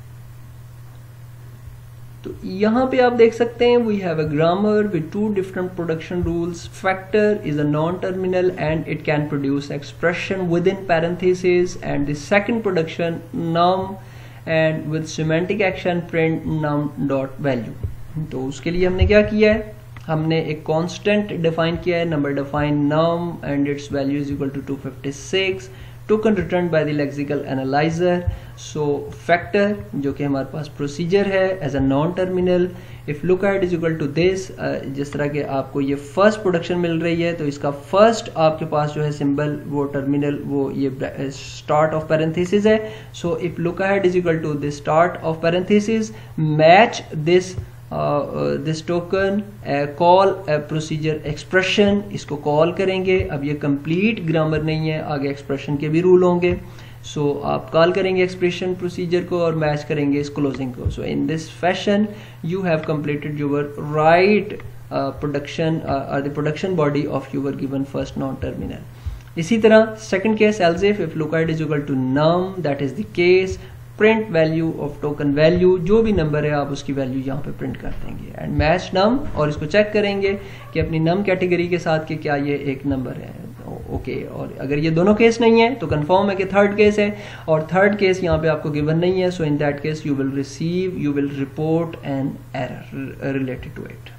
तो यहाँ पे आप देख सकते हैं we have a grammar with two different production rules। factor is a non-terminal and it can produce expression within parentheses, and the second production num, and with semantic action print num dot value। तो उसके लिए हमने क्या किया है, हमने एक constant define किया है, number define num and its value is equal to two fifty-six, token return by the lexical analyser. So factor जो कि हमारे पास प्रोसीजर है as a non terminal, if look at is equal to this, जिस तरह के आपको ये फर्स्ट प्रोडक्शन मिल रही है तो इसका फर्स्ट आपके पास जो है सिंबल वो टर्मिनल वो ये स्टार्ट ऑफ पैरेंथेसिस है। So if look at is equal to this start of parenthesis match this this token call procedure expression, इसको कॉल करेंगे। अब ये कंप्लीट ग्रामर नहीं है, आगे एक्सप्रेशन के भी रूल होंगे। सो so, आप कॉल करेंगे एक्सप्रेशन प्रोसीजर को और मैच करेंगे इस क्लोजिंग को। So in this fashion you have completed your right production or the production body of your given first non terminal. इसी तरह second case else if if lookout is equal to num, that is the case print value of token value, जो भी number है आप उसकी value यहाँ पे print कर देंगे एंड मैच नम, और इसको चेक करेंगे कि अपनी नम कैटेगरी के साथ कि क्या ये एक नंबर है। ओके okay, और अगर ये दोनों केस नहीं है तो कंफर्म है कि थर्ड केस है, और थर्ड केस यहाँ पे आपको गिवन नहीं है, so in that case you will receive you will report an error related to it.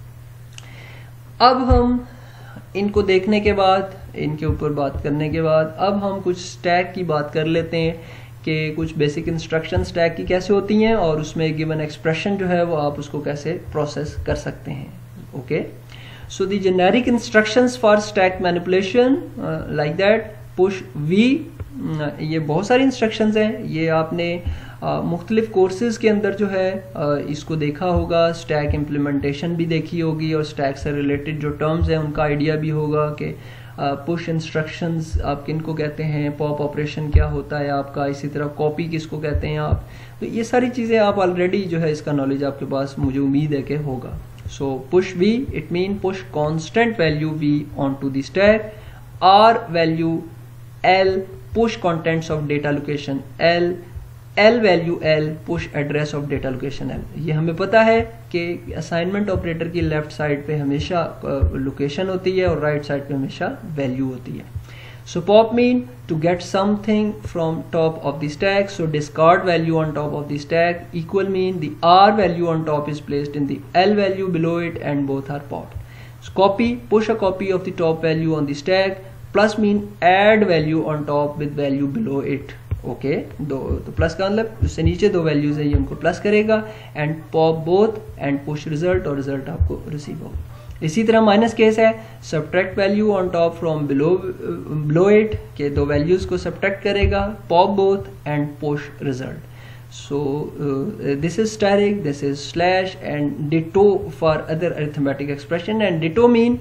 अब हम इनको देखने के बाद, इनके ऊपर बात करने के बाद, अब हम कुछ स्टैक की बात कर लेते हैं कि कुछ बेसिक इंस्ट्रक्शन स्टैक की कैसे होती हैं और उसमें गिवन एक्सप्रेशन जो है वो आप उसको कैसे प्रोसेस कर सकते हैं। Okay, so the generic instructions for stack manipulation like that push V, ये बहुत सारी इंस्ट्रक्शंस हैं, ये आपने uh, मुख्तलिफ कोर्सेज के अंदर जो है uh, इसको देखा होगा, स्टैक इम्प्लीमेंटेशन भी देखी होगी और स्टैक से रिलेटेड जो टर्म्स हैं उनका आइडिया भी होगा कि पुश इंस्ट्रक्शंस आप किनको कहते हैं, पॉप ऑपरेशन क्या होता है आपका, इसी तरह कॉपी किसको कहते हैं आप, तो ये सारी चीज़ें आप ऑलरेडी जो है इसका नॉलेज आपके पास मुझे उम्मीद है कि होगा। So push V it mean push constant value V on to the stack, R value L push contents of data location L, L value L push address of data location L. ये हमें पता है कि assignment operator की left side पे हमेशा location होती है और राइट साइड पे हमेशा वैल्यू होती है। So pop mean to get something from top of the stack, so discard value on top of the stack, equal mean the R value on top is placed in the L value below it and both are popped. Copy push a copy of the top value on the stack, plus mean add value on top with value below it. Okay okay, दो तो plus का मतलब उससे नीचे दो values है ये उनको प्लस करेगा and pop both and push result, और रिजल्ट आपको रिसीव होगा। इसी तरह माइनस केस है subtract value on top from below below it, के दो वैल्यूज को सब्ट्रैक्ट करेगा, pop both and push result. So this is static, this is slash and ditto for other arithmetic expression, and ditto mean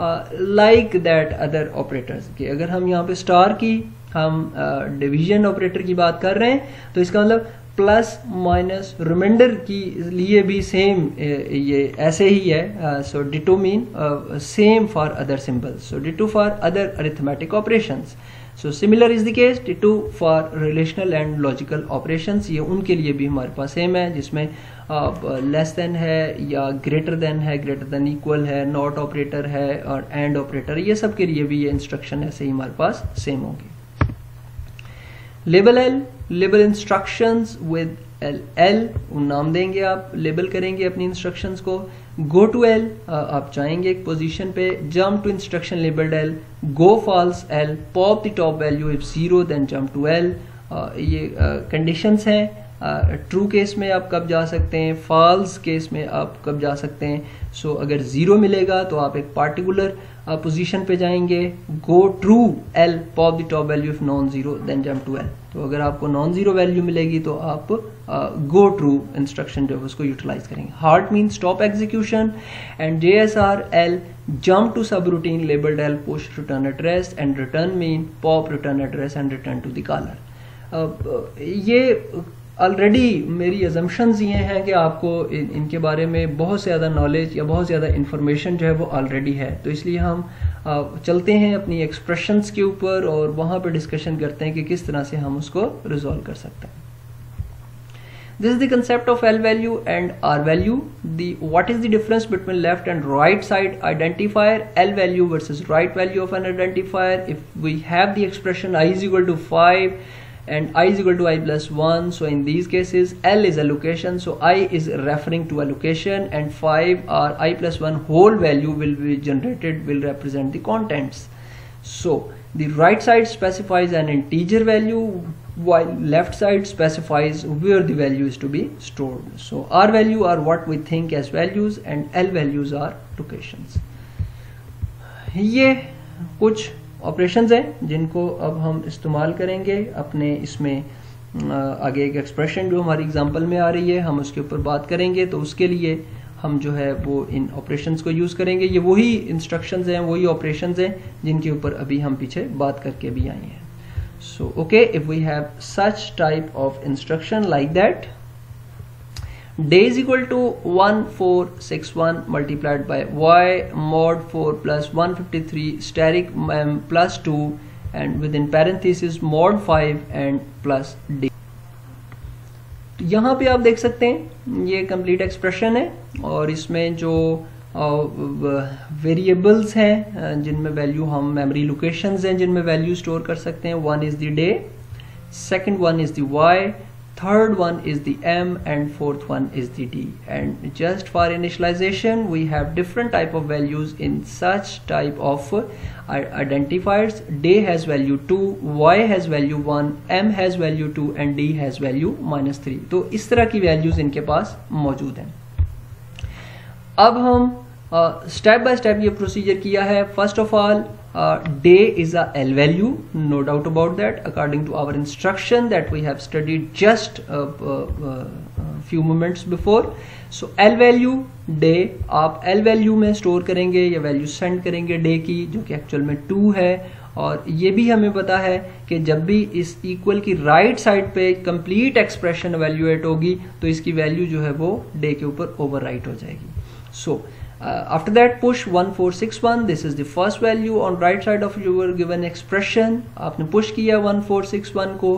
like that other operators, कि अगर हम यहाँ पे star की हम डिवीजन uh, ऑपरेटर की बात कर रहे हैं तो इसका मतलब प्लस माइनस रिमाइंडर की लिए भी सेम ये ऐसे ही है। So ditto mean same for other symbols, so ditto for other arithmetic operations. So similar is the case ditto for relational and logical operations, ये उनके लिए भी हमारे पास सेम है, जिसमें लेस uh, देन है या ग्रेटर देन है, ग्रेटर देन इक्वल है, नॉट ऑपरेटर है और एंड ऑपरेटर, ये सब के लिए भी ये इंस्ट्रक्शन ऐसे ही हमारे पास सेम होंगे। Label L, label instructions with L, L नाम देंगे आप, लेबल करेंगे अपनी इंस्ट्रक्शंस को। गो टू एल, आप जाएंगे एक पोजीशन पे, jump to instruction labelled L, go false L, pop the top value if zero then jump to L. ये कंडीशंस हैं, ट्रू uh, केस में आप कब जा सकते हैं, फॉल्स केस में आप कब जा सकते हैं। सो so, अगर जीरो मिलेगा तो आप एक पार्टिकुलर पोजीशन पे जाएंगे, go true L, pop the top value if non zero then jump to L. तो अगर आपको नॉन जीरो वैल्यू मिलेगी तो आप गो ट्रू इंस्ट्रक्शन जो है उसको यूटिलाइज करेंगे। Halt mean stop execution and J S R L, jump to subroutine labelled L, push return address and return mean pop return address and return to the caller. ये already मेरी assumptions ये हैं कि आपको इन, इनके बारे में बहुत ज़्यादा नॉलेज या बहुत ज़्यादा इंफॉर्मेशन जो है वो ऑलरेडी है, तो इसलिए हम आ, चलते हैं अपनी एक्सप्रेशंस के ऊपर और वहाँ पे डिस्कशन करते हैं कि किस तरह से हम उसको रिजॉल्व कर सकते हैं। This is the concept of L value and R value. The what is the difference between left and right side identifier, L value versus right value of an identifier? If we have the expression I is equal to five and I is equal to I plus one, so in these cases L is a location, so I is referring to a location, and five or I plus one whole value will be generated, will represent the contents. So the right side specifies an integer value while left side specifies where the value is to be stored. So R value are what we think as values and L values are locations. ये कुछ operations हैं जिनको अब हम इस्तेमाल करेंगे अपने इसमें। आगे एक एक्सप्रेशन जो हमारी एग्जांपल में आ रही है हम उसके ऊपर बात करेंगे, तो उसके लिए हम जो है वो इन ऑपरेशंस को यूज करेंगे। ये वही इंस्ट्रक्शंस हैं, वही ऑपरेशंस हैं जिनके ऊपर अभी हम पीछे बात करके भी आए हैं। So okay, if we have such type of instruction like that, day is equal to one four six one multiplied by Y mod four plus one fifty three static plus two and within parenthesis mod five and plus D. तो यहाँ पे आप देख सकते हैं ये complete expression है और इसमें जो वेरिएबल्स uh, हैं जिनमें वैल्यू हम मेमोरी लोकेशंस हैं जिनमें वैल्यू स्टोर कर सकते हैं। One is the day, second one is the Y, third one is the m and fourth one is the d, and just for initialization we have different type of values in such type of uh, identifiers. Day has value two, y has value one, m has value two and d has value minus three। तो इस तरह की values इनके पास मौजूद हैं। अब हम step by step ये प्रोसीजर किया है। First of all day is a L value, no doubt about that, according to our instruction that we have studied just few moments before. So L value day आप L value में store करेंगे या value send करेंगे day की, जो कि actual में to है। और ये भी हमें पता है कि जब भी इस इक्वल की राइट साइड पे कंप्लीट एक्सप्रेशन एवेल्युएट होगी तो इसकी वैल्यू जो है वो डे के ऊपर ओवरराइट हो जाएगी। So uh, after that push one four six one, this is the first value on right side of your given expression। आपने push किया one four six one को,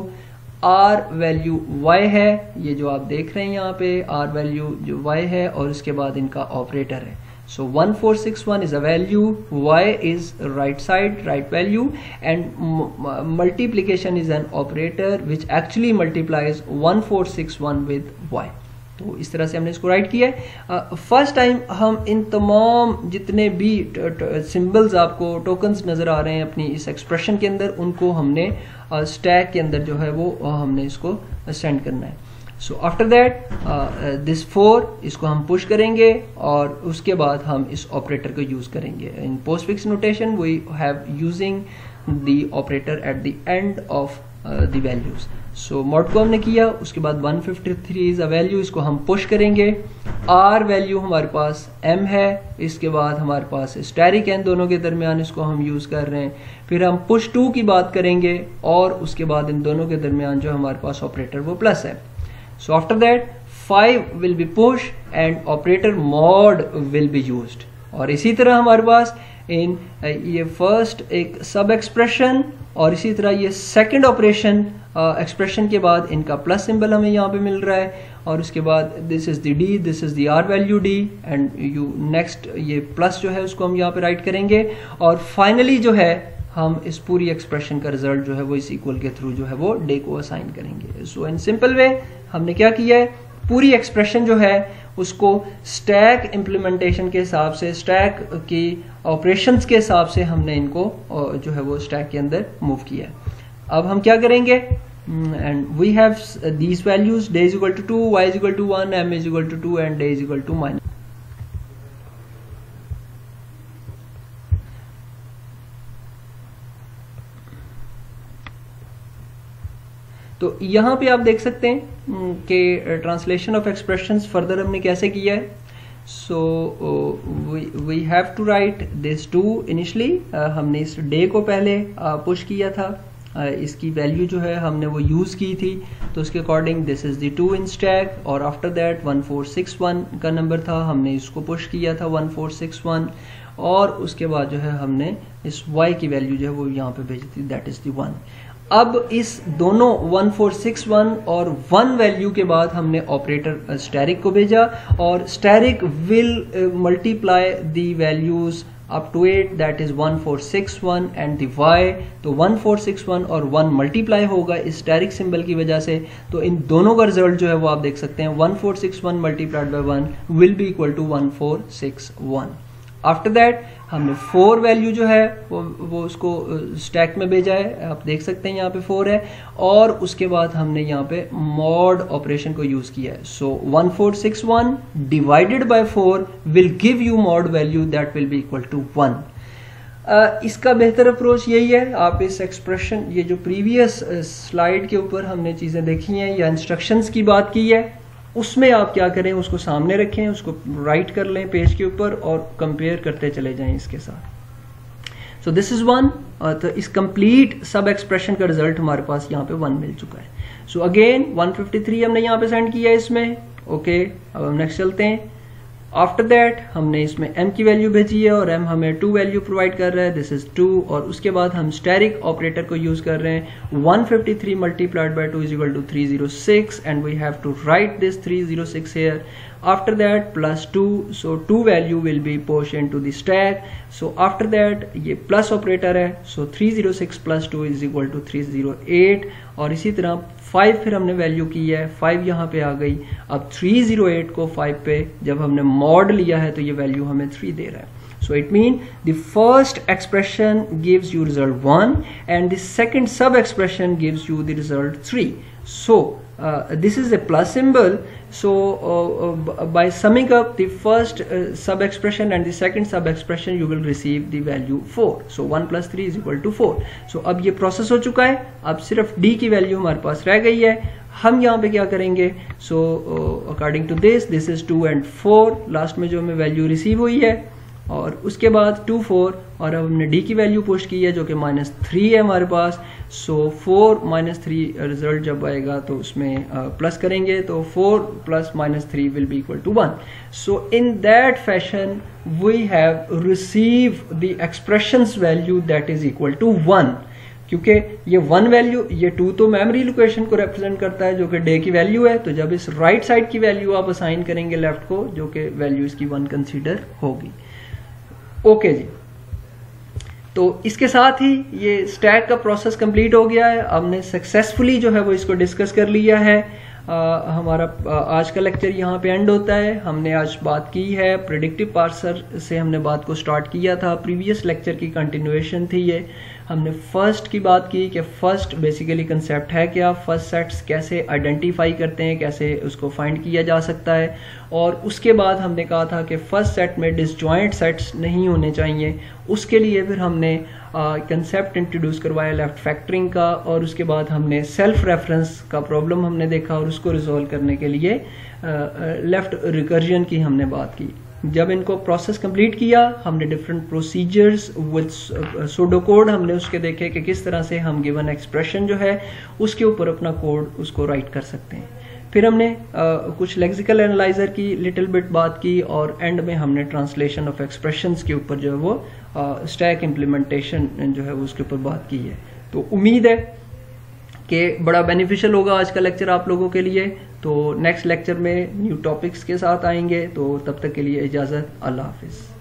r वैल्यू y है, ये जो आप देख रहे हैं यहाँ पे r वैल्यू जो y है और उसके बाद इनका ऑपरेटर है। So one four six one is a value, y is right side, right value, and multiplication is an operator which actually multiplies one four six one with y। तो इस तरह से हमने इसको राइट किया है। फर्स्ट टाइम हम इन तमाम जितने भी सिंबल्स आपको टोकन्स नजर आ रहे हैं अपनी इस एक्सप्रेशन के अंदर, उनको हमने स्टैक के अंदर जो है वो हमने इसको सेंड करना है। सो आफ्टर दैट दिस फोर, इसको हम पुश करेंगे और उसके बाद हम इस ऑपरेटर को यूज करेंगे। In postfix notation we have using the operator at the end of the values. So mod को हमने किया, उसके बाद one fifty-three is a value, इसको हम पुश करेंगे। r वैल्यू हमारे पास m है, इसके बाद हमारे पास स्टैटिक है दोनों के दरमियान, इसको हम यूज कर रहे हैं। फिर हम पुश टू की बात करेंगे और उसके बाद इन दोनों के दरमियान जो हमारे पास ऑपरेटर वो प्लस है। सो after that five will be push and operator mod will be used. और इसी तरह हमारे पास इन ये फर्स्ट एक सब एक्सप्रेशन और इसी तरह ये सेकंड ऑपरेशन एक्सप्रेशन uh, के बाद इनका प्लस सिंबल हमें यहाँ पे मिल रहा है और उसके बाद this is the D, this is the R value D and you next ये प्लस जो है उसको हम यहाँ पे राइट करेंगे और फाइनली जो है हम इस पूरी एक्सप्रेशन का रिजल्ट जो है वो इस इक्वल के थ्रू जो है वो डे को असाइन करेंगे। सो इन सिंपल वे हमने क्या किया है, पूरी एक्सप्रेशन जो है उसको स्टैक इम्प्लीमेंटेशन के हिसाब से, स्टैक की ऑपरेशंस के हिसाब से हमने इनको जो है वो स्टैक के अंदर मूव किया है। अब हम क्या करेंगे, and we have these values, day is equal to two, Y is equal to one, M is equal to two and day is equal to minus. तो यहां पे आप देख सकते हैं कि ट्रांसलेशन ऑफ एक्सप्रेशंस फर्दर हमने कैसे किया है। So we have to write this two initially, हमने इस डे को पहले पुश uh, किया था, uh, इसकी वैल्यू जो है हमने वो यूज की थी, तो उसके according this is the two in stack और after that one four six one का नंबर था, हमने इसको पुश किया था वन फोर सिक्स वन और उसके बाद जो है हमने इस y की वैल्यू जो है वो यहाँ पे भेजी थी, दैट इज द वन। अब इस दोनों वन फोर सिक्स वन और वन वैल्यू के बाद हमने ऑपरेटर स्टैटिक को भेजा और static will multiply the values up to eight, that is one four six one and the y। तो वन फोर सिक्स वन और वन मल्टीप्लाई होगा इस स्टैटिक सिंबल की वजह से, तो इन दोनों का रिजल्ट जो है वो आप देख सकते हैं one four six one multiplied by one will be equal to one four six one. After that हमने फोर वैल्यू जो है वो, वो उसको स्टैक में भेजा है, आप देख सकते हैं यहाँ पे फोर है और उसके बाद हमने यहाँ पे मॉड ऑपरेशन को यूज किया है। सो one four six one divided by four will give you mod value that will be equal to one. इसका बेहतर अप्रोच यही है, आप इस एक्सप्रेशन, ये जो प्रीवियस स्लाइड के ऊपर हमने चीजें देखी हैं या इंस्ट्रक्शंस की बात की है, उसमें आप क्या करें, उसको सामने रखें, उसको राइट कर लें पेज के ऊपर और कंपेयर करते चले जाएं इसके साथ। सो दिस इज वन, तो इस कंप्लीट सब एक्सप्रेशन का रिजल्ट हमारे पास यहाँ पे वन मिल चुका है। So again one fifty three हमने यहाँ पे सेंड किया है इसमें ओके, अब हम नेक्स्ट चलते हैं। आफ्टर दैट हमने इसमें m की वैल्यू भेजी है और m हमें टू वैल्यू प्रोवाइड कर रहा है, दिस इज टू। और उसके बाद हम स्टेरिक ऑपरेटर को यूज कर रहे हैं, one fifty three multiplied by two is equal to three zero six and we have to write this three zero six here. After that plus two, so two value will be pushed into the stack. So after that ये plus operator है, so three zero six plus two is equal to three zero eight. और इसी तरह five फिर हमने value की है, five यहाँ पे आ गई। अब थ्री जीरो एट को फाइव पे जब हमने मॉड लिया है तो ये वैल्यू हमें थ्री दे रहा है। So it means the first expression gives you result one and the second sub expression gives you the result three. So uh, this is a plus symbol. So uh, uh, by summing up the first uh, sub expression and the second sub expression you will receive the value four. So one plus three is equal to four. So अब ये process हो चुका है, अब सिर्फ d की value हमारे पास रह गई है। हम यहाँ पे क्या करेंगे, so according to this this is two and four, last में जो हमें वैल्यू रिसीव हुई है, और उसके बाद टू फोर, और अब हमने d की वैल्यू पुश की है जो कि माइनस थ्री है हमारे पास। So four minus three result जब आएगा तो उसमें प्लस uh, करेंगे, तो four plus minus three will be equal to one. So in that fashion we have receive the expressions value that is equal to one, क्योंकि ये one value, ये two तो मेमोरी लोकेशन को represent करता है जो कि डे की वैल्यू है, तो जब इस राइट right साइड की वैल्यू आप असाइन करेंगे लेफ्ट को, जो कि वैल्यू इसकी वन कंसीडर होगी। ओके जी, तो इसके साथ ही ये स्टैक का प्रोसेस कंप्लीट हो गया है। हमने सक्सेसफुली जो है वो इसको डिस्कस कर लिया है। आ, हमारा आ, आज का लेक्चर यहाँ पे एंड होता है। हमने आज बात की है प्रेडिक्टिव पार्सर से, हमने बात को स्टार्ट किया था, प्रीवियस लेक्चर की कंटिन्यूएशन थी ये। हमने फर्स्ट की बात की कि फर्स्ट बेसिकली कंसेप्ट है क्या, फर्स्ट सेट्स कैसे आइडेंटिफाई करते हैं, कैसे उसको फाइंड किया जा सकता है, और उसके बाद हमने कहा था कि फर्स्ट सेट में डिसजॉइंट सेट्स नहीं होने चाहिए। उसके लिए फिर हमने कंसेप्ट इंट्रोड्यूस करवाया लेफ्ट फैक्टरिंग का, और उसके बाद हमने सेल्फ रेफरेंस का प्रॉब्लम हमने देखा और उसको रिजॉल्व करने के लिए लेफ्ट रिकर्जन की हमने बात की। जब इनको प्रोसेस कंप्लीट किया, हमने different procedures with pseudo code हमने उसके देखे कि किस तरह से हम गिवन एक्सप्रेशन जो है उसके ऊपर अपना कोड उसको राइट कर सकते हैं। फिर हमने आ, कुछ लेक्सिकल एनालाइजर की लिटिल बिट बात की, और एंड में हमने ट्रांसलेशन ऑफ एक्सप्रेशंस के ऊपर जो है वो स्टैक इम्प्लीमेंटेशन जो है उसके ऊपर बात की है। तो उम्मीद है कि बड़ा बेनिफिशियल होगा आज का लेक्चर आप लोगों के लिए। तो नेक्स्ट लेक्चर में न्यू टॉपिक्स के साथ आएंगे, तो तब तक के लिए इजाज़त, अल्लाह हाफिज़।